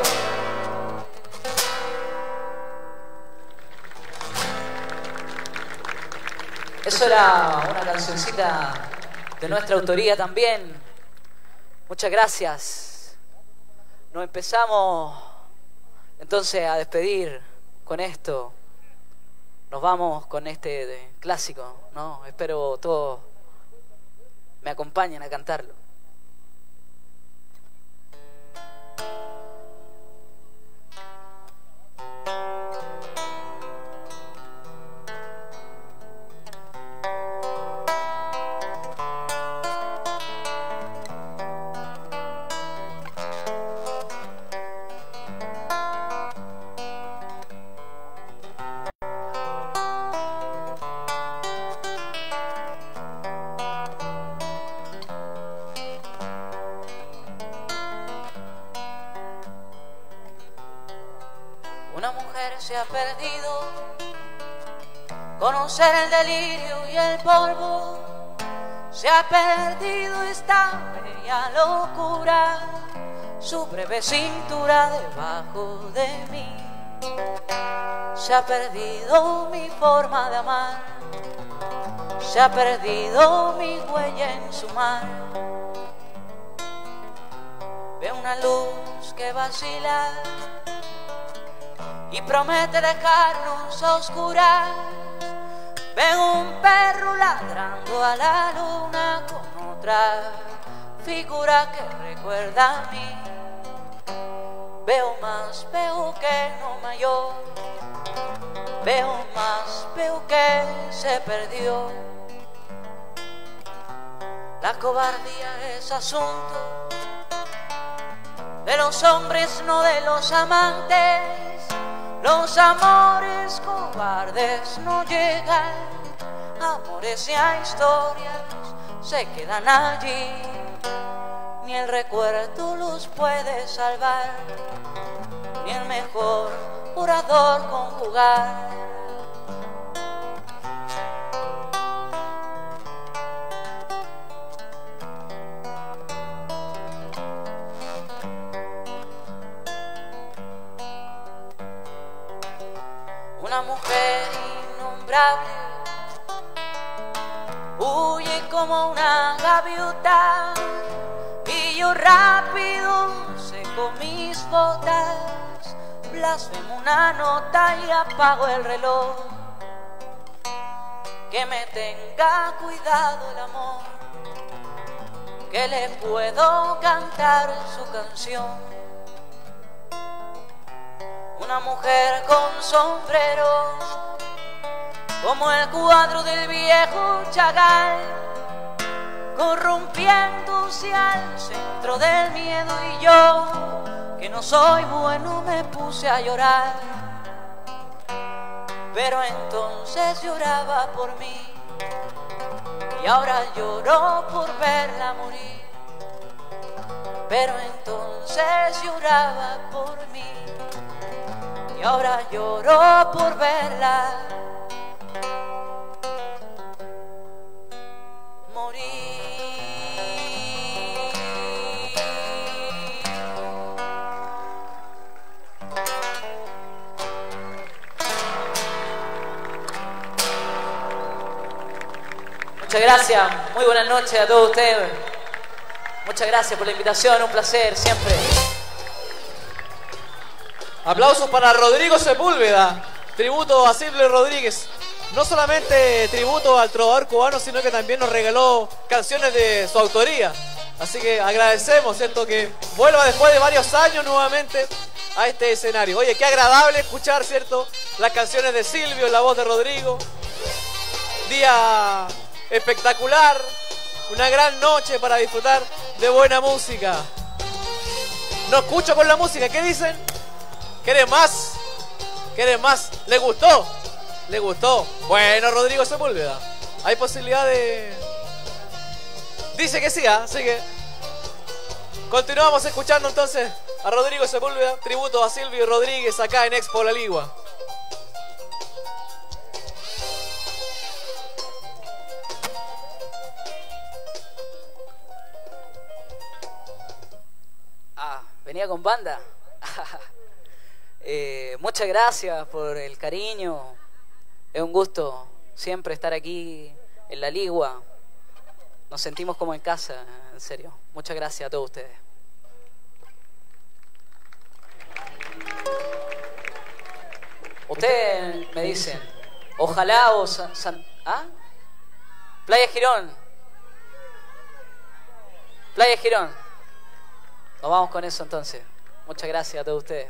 Eso era una cancioncita de nuestra autoría también. Muchas gracias. Nos empezamos entonces a despedir con esto. Nos vamos con este clásico, ¿no? Espero todos me acompañen a cantarlo. Se ha perdido, conocer el delirio y el polvo, se ha perdido esta bella locura, su breve cintura debajo de mí. Se ha perdido mi forma de amar, se ha perdido mi huella en su mar. Veo una luz que vacila y promete dejarnos a oscuras. Veo un perro ladrando a la luna con otra figura que recuerda a mí. Veo más, veo que no mayor. Veo más, veo que se perdió. La cobardía es asunto de los hombres, no de los amantes. Los amores cobardes no llegan, amores y a historias se quedan allí. Ni el recuerdo los puede salvar, ni el mejor orador conjugar. Una mujer innombrable huye como una gaviota, y yo rápido seco mis botas, blasfemo una nota y apago el reloj. Que me tenga cuidado el amor, que le puedo cantar su canción. Una mujer con sombrero, como el cuadro del viejo Chagall, corrompiéndose al centro del miedo, y yo, que no soy bueno, me puse a llorar. Pero entonces lloraba por mí, y ahora lloro por verla morir. Pero entonces lloraba por mí, y ahora lloro por verla morir. Muchas gracias, muy buenas noches a todos ustedes. Muchas gracias por la invitación, un placer siempre. Aplausos para Rodrigo Sepúlveda, tributo a Silvio Rodríguez. No solamente tributo al trovador cubano, sino que también nos regaló canciones de su autoría. Así que agradecemos, ¿cierto?, que vuelva después de varios años nuevamente a este escenario. Oye, qué agradable escuchar, ¿cierto?, las canciones de Silvio, la voz de Rodrigo. Día espectacular, una gran noche para disfrutar de buena música. No escucho con la música, ¿qué dicen? ¿Quieren más? ¿Quieren más? ¿Le gustó? ¿Le gustó? Bueno, Rodrigo Sepúlveda, hay posibilidad de... Dice que sí, ¿eh? Así que continuamos escuchando entonces a Rodrigo Sepúlveda, tributo a Silvio Rodríguez acá en Expo La Ligua. Venía con banda. Muchas gracias por el cariño. Es un gusto siempre estar aquí en La Ligua. Nos sentimos como en casa, en serio. Muchas gracias a todos ustedes. Ustedes me dicen, ojalá o ¿ah? Playa Girón. Playa Girón. Nos vamos con eso entonces. Muchas gracias a todos ustedes.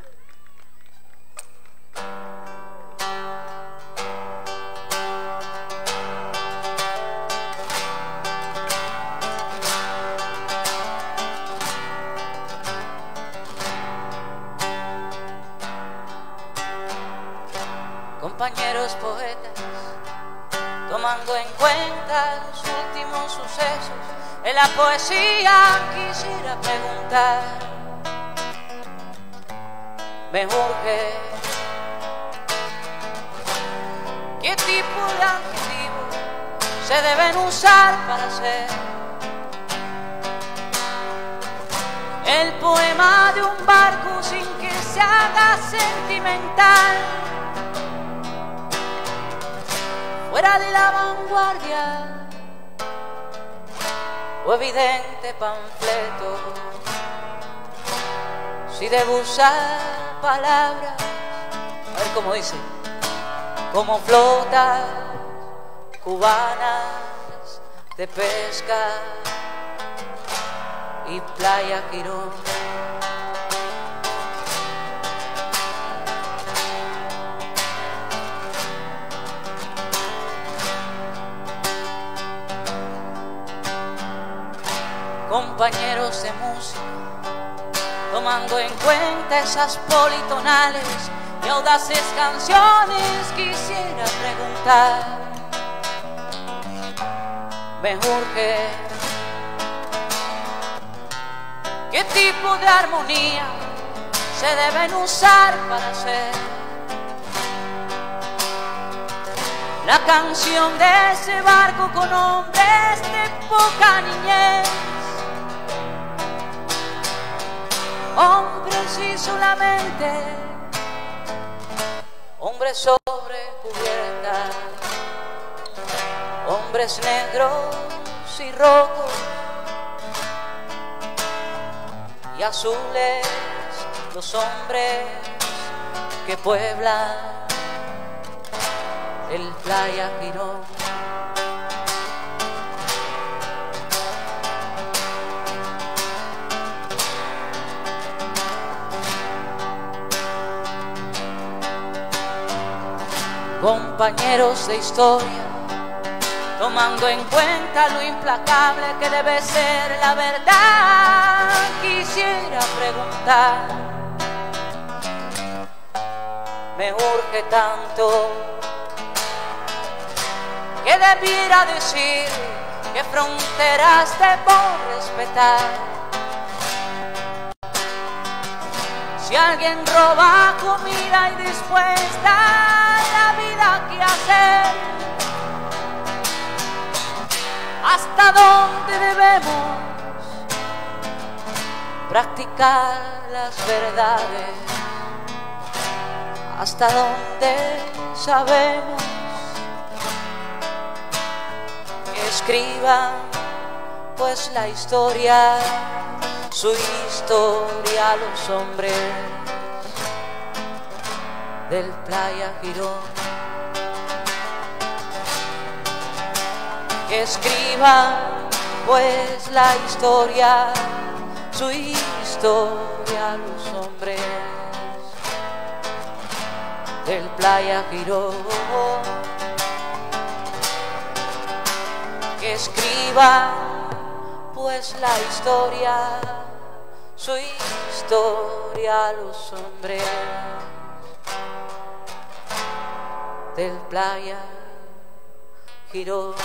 Compañeros poetas, tomando en cuenta los últimos sucesos, en la poesía quisiera preguntar, me urge, ¿qué tipo de adjetivos se deben usar para hacer el poema de un barco sin que se haga sentimental? Fuera de la vanguardia o evidente panfleto, si debo usar palabras, a ver cómo dice, como flotas cubanas de pesca y Playa Girón. Compañeros de música, tomando en cuenta esas politonales y audaces canciones, quisiera preguntar, me urge, ¿qué tipo de armonía se deben usar para hacer la canción de ese barco con hombres de poca niñez? Hombres y solamente hombres sobre cubierta, hombres negros y rojos y azules, los hombres que pueblan el Playa Girón. Compañeros de historia, tomando en cuenta lo implacable que debe ser la verdad, quisiera preguntar, me urge tanto que debiera decir qué fronteras debo respetar. Si alguien roba comida y dispuesta que hacer, hasta dónde debemos practicar las verdades, hasta dónde sabemos que escriban pues la historia, su historia, los hombres del Playa Girón. Que escriban pues la historia, su historia, los hombres del Playa Girón. Que escriban pues la historia, su historia, los hombres del Playa Girón.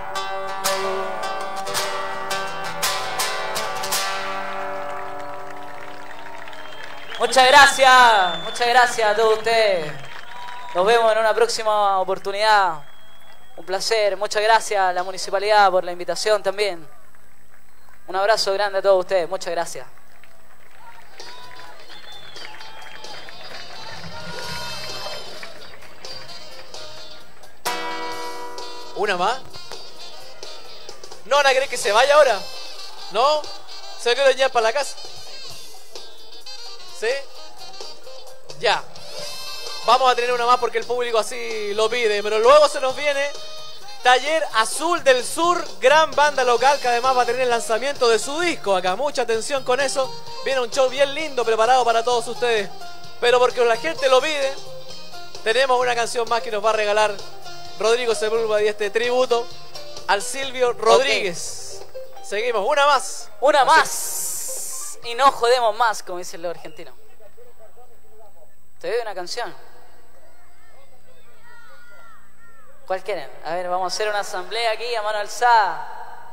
Muchas gracias a todos ustedes. Nos vemos en una próxima oportunidad. Un placer, muchas gracias a la municipalidad por la invitación también. Un abrazo grande a todos ustedes, muchas gracias. ¿Una más? ¿No van a querer que se vaya ahora? ¿No? ¿Se quieren ya para la casa? ¿Sí? Ya. Vamos a tener una más porque el público así lo pide. Pero luego se nos viene Taller Azul del Sur, gran banda local que además va a tener el lanzamiento de su disco acá. Mucha atención con eso. Viene un show bien lindo preparado para todos ustedes. Pero porque la gente lo pide, tenemos una canción más que nos va a regalar Rodrigo Sepúlveda y este tributo al Silvio Rodríguez. Okay. Seguimos, una más. Una más. Y no jodemos más, como dicen los argentinos. Te doy una canción. ¿Cuál quieren? A ver, vamos a hacer una asamblea aquí a mano alzada.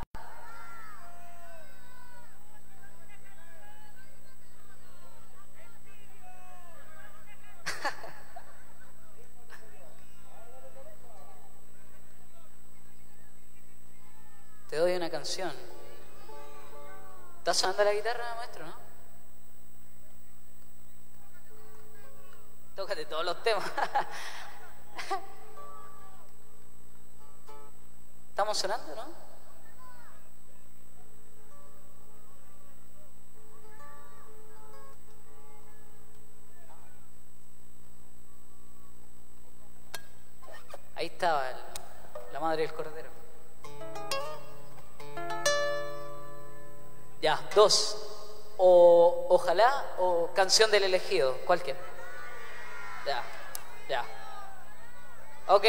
Te doy una canción. ¿Estás sonando la guitarra, maestro, no? Tócate todos los temas. ¿Estamos sonando, no? Ahí estaba La madre del cordero. Ya, 2. O Ojalá o Canción del elegido, cualquiera. Ya. Ok.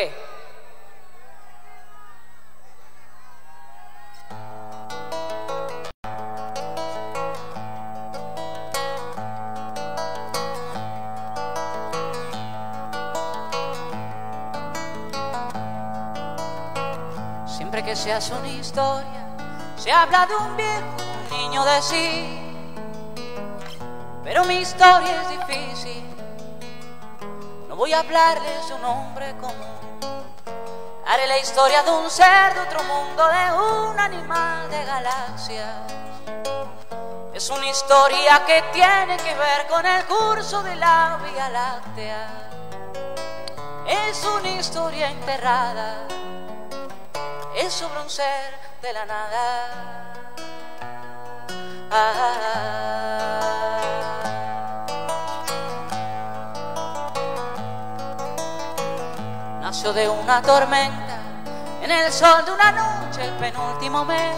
Siempre que se hace una historia, se habla de un viejo, un niño de sí. Pero mi historia es difícil. No voy a hablarles de un hombre común. Haré la historia de un ser de otro mundo, de un animal de galaxias. Es una historia que tiene que ver con el curso de la Vía Láctea. Es una historia enterrada. Es sobre un ser de la nada. Nació de una tormenta, en el sol de una noche, el penúltimo mes.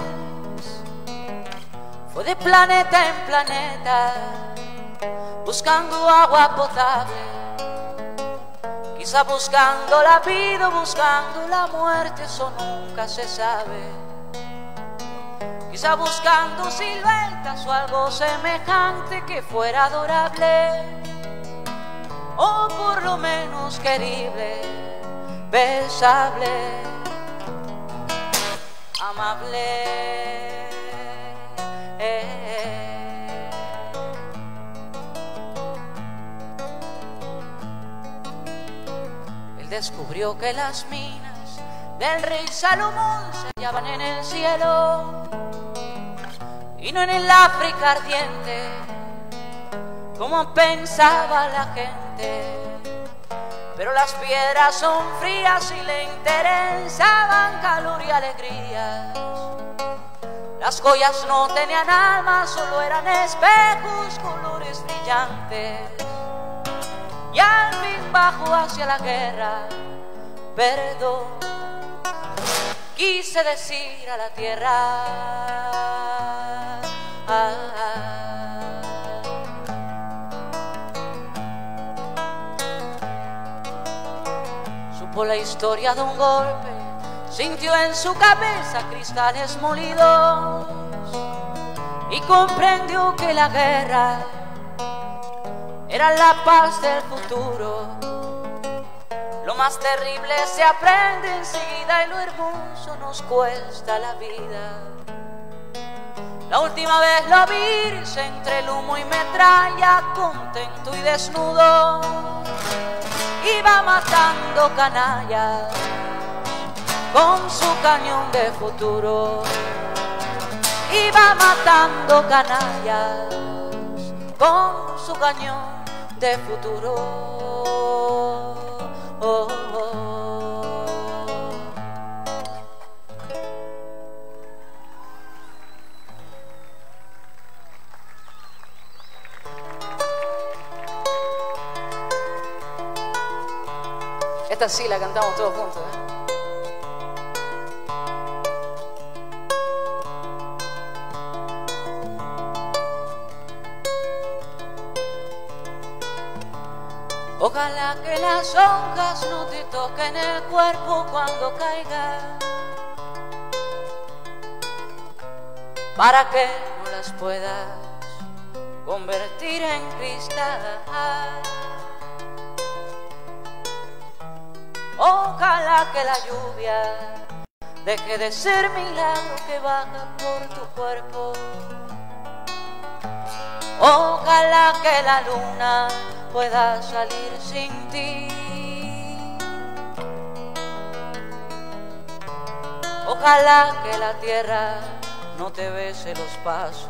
Fue de planeta en planeta, buscando agua potable. Quizá buscando la vida, buscando la muerte, eso nunca se sabe. Quizá buscando siluetas o algo semejante que fuera adorable, o por lo menos querible, besable, amable. Él descubrió que las minas del rey Salomón se hallaban en el cielo y no en el África ardiente, como pensaba la gente. Pero las piedras son frías y le interesaban calor y alegrías. Las joyas no tenían alma, solo eran espejos, colores brillantes. Y al fin bajó hacia la guerra, perdón, quise decir a la tierra. Supo la historia de un golpe, sintió en su cabeza cristales molidos y comprendió que la guerra era la paz del futuro. Lo más terrible se aprende enseguida y lo hermoso nos cuesta la vida. La última vez lo vi irse entre el humo y metralla, contento y desnudo. Iba matando canallas con su cañón de futuro. Iba matando canallas con su cañón de futuro. Oh, oh. Esta sí la cantamos todos juntos, ¿eh? Ojalá que las hojas no te toquen el cuerpo cuando caigan, para que no las puedas convertir en cristal. Ojalá que la lluvia deje de ser milagro que baja por tu cuerpo. Ojalá que la luna pueda salir sin ti. Ojalá que la tierra no te bese los pasos.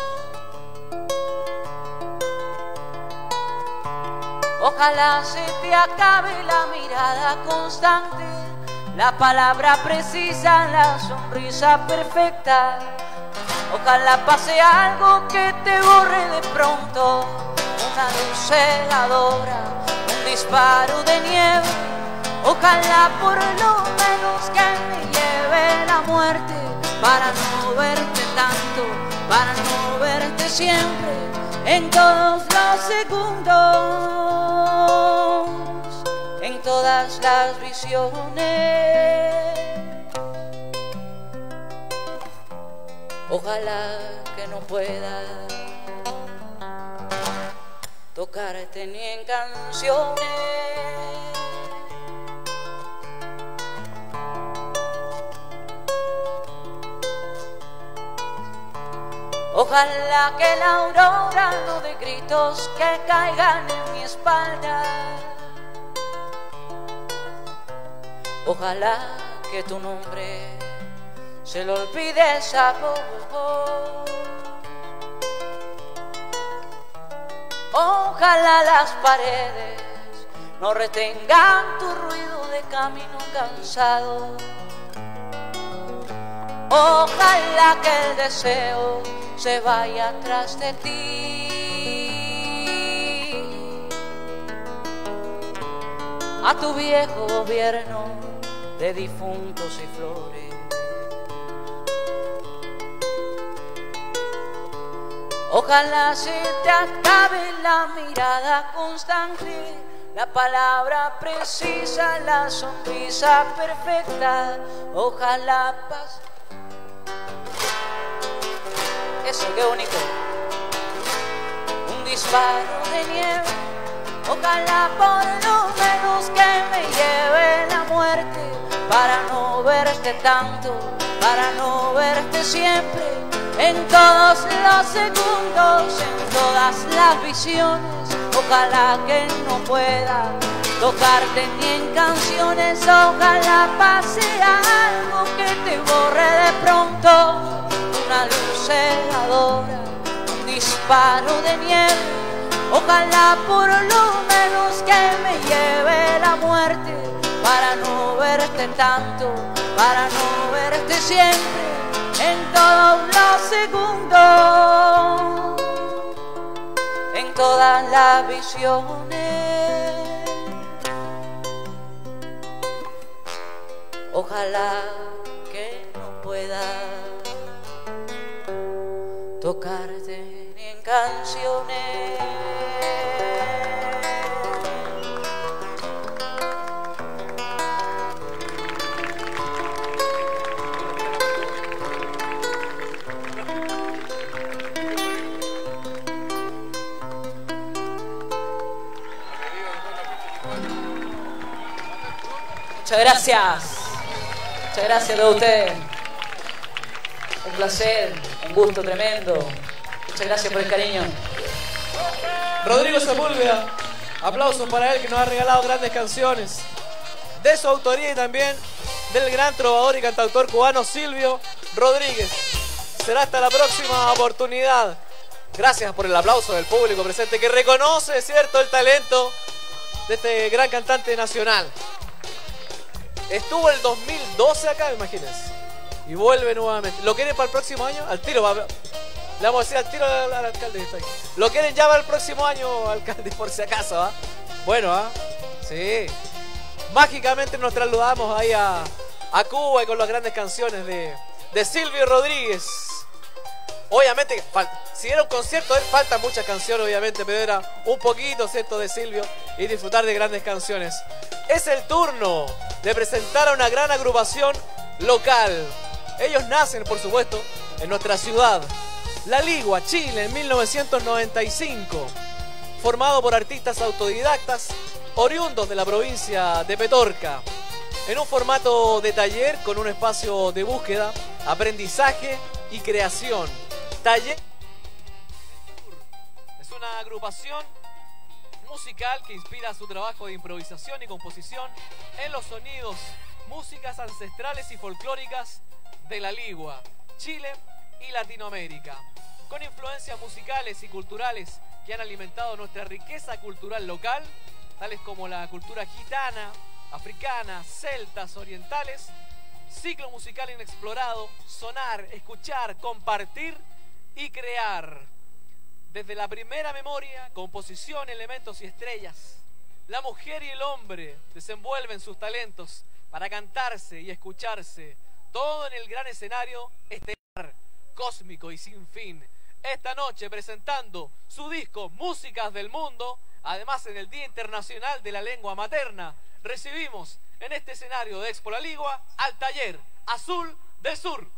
Ojalá se te acabe la mirada constante, la palabra precisa, la sonrisa perfecta. Ojalá pase algo que te borre de pronto, una luz cegadora, un disparo de nieve. Ojalá por lo menos que para no verte tanto, para no verte siempre, en todos los segundos, en todas las visiones. Ojalá que no pueda tocarte ni en canciones. Ojalá que la aurora no dé gritos que caigan en mi espalda. Ojalá que tu nombre se lo olvides a poco. Ojalá las paredes no retengan tu ruido de camino cansado. Ojalá que el deseo se vaya atrás de ti, a tu viejo gobierno de difuntos y flores. Ojalá se te acabe la mirada constante, la palabra precisa, la sonrisa perfecta. Ojalá pase. Eso, qué bonito. Un disparo de nieve. Ojalá por lo menos que me lleve la muerte, para no verte tanto, para no verte siempre, en todos los segundos, en todas las visiones. Ojalá que no pueda tocarte ni en canciones. Ojalá pase algo que te borre de pronto, una luz cegadora, un disparo de nieve. Ojalá por lo menos que me lleve la muerte, para no verte tanto, para no verte siempre, en todos los segundos, en todas las visiones. Ojalá que no pueda tocarte ni en canciones. Muchas gracias a todos ustedes. Un placer, un gusto tremendo. Muchas gracias por el cariño. Rodrigo Sepúlveda, aplausos para él, que nos ha regalado grandes canciones de su autoría y también del gran trovador y cantautor cubano Silvio Rodríguez. Será hasta la próxima oportunidad. Gracias por el aplauso del público presente, que reconoce, ¿cierto?, el talento de este gran cantante nacional. Estuvo el 2012 acá, imagínense, y vuelve nuevamente. ¿Lo quieren para el próximo año? Al tiro, le vamos a decir al tiro al alcalde que está aquí. ¿Lo quieren ya para el próximo año, alcalde, por si acaso? ¿Ah? Bueno, sí. Mágicamente nos trasladamos ahí a Cuba y con las grandes canciones de Silvio Rodríguez. Obviamente, si era un concierto, faltan muchas canciones, obviamente, pero era un poquito, ¿cierto?, de Silvio y disfrutar de grandes canciones. Es el turno de presentar a una gran agrupación local. Ellos nacen, por supuesto, en nuestra ciudad, La Ligua, Chile, en 1995. Formado por artistas autodidactas, oriundos de la provincia de Petorca. En un formato de taller con un espacio de búsqueda, aprendizaje y creación. Taller es una agrupación musical que inspira su trabajo de improvisación y composición en los sonidos, músicas ancestrales y folclóricas de La Ligua, Chile y Latinoamérica, con influencias musicales y culturales que han alimentado nuestra riqueza cultural local, tales como la cultura gitana, africana, celtas, orientales, ciclo musical inexplorado, sonar, escuchar, compartir y crear. Desde la primera memoria, composición, elementos y estrellas, la mujer y el hombre desenvuelven sus talentos para cantarse y escucharse todo en el gran escenario estelar, cósmico y sin fin. Esta noche presentando su disco Músicas del Mundo, además en el Día Internacional de la Lengua Materna, recibimos en este escenario de Expo La Ligua al Taller Azul del Sur.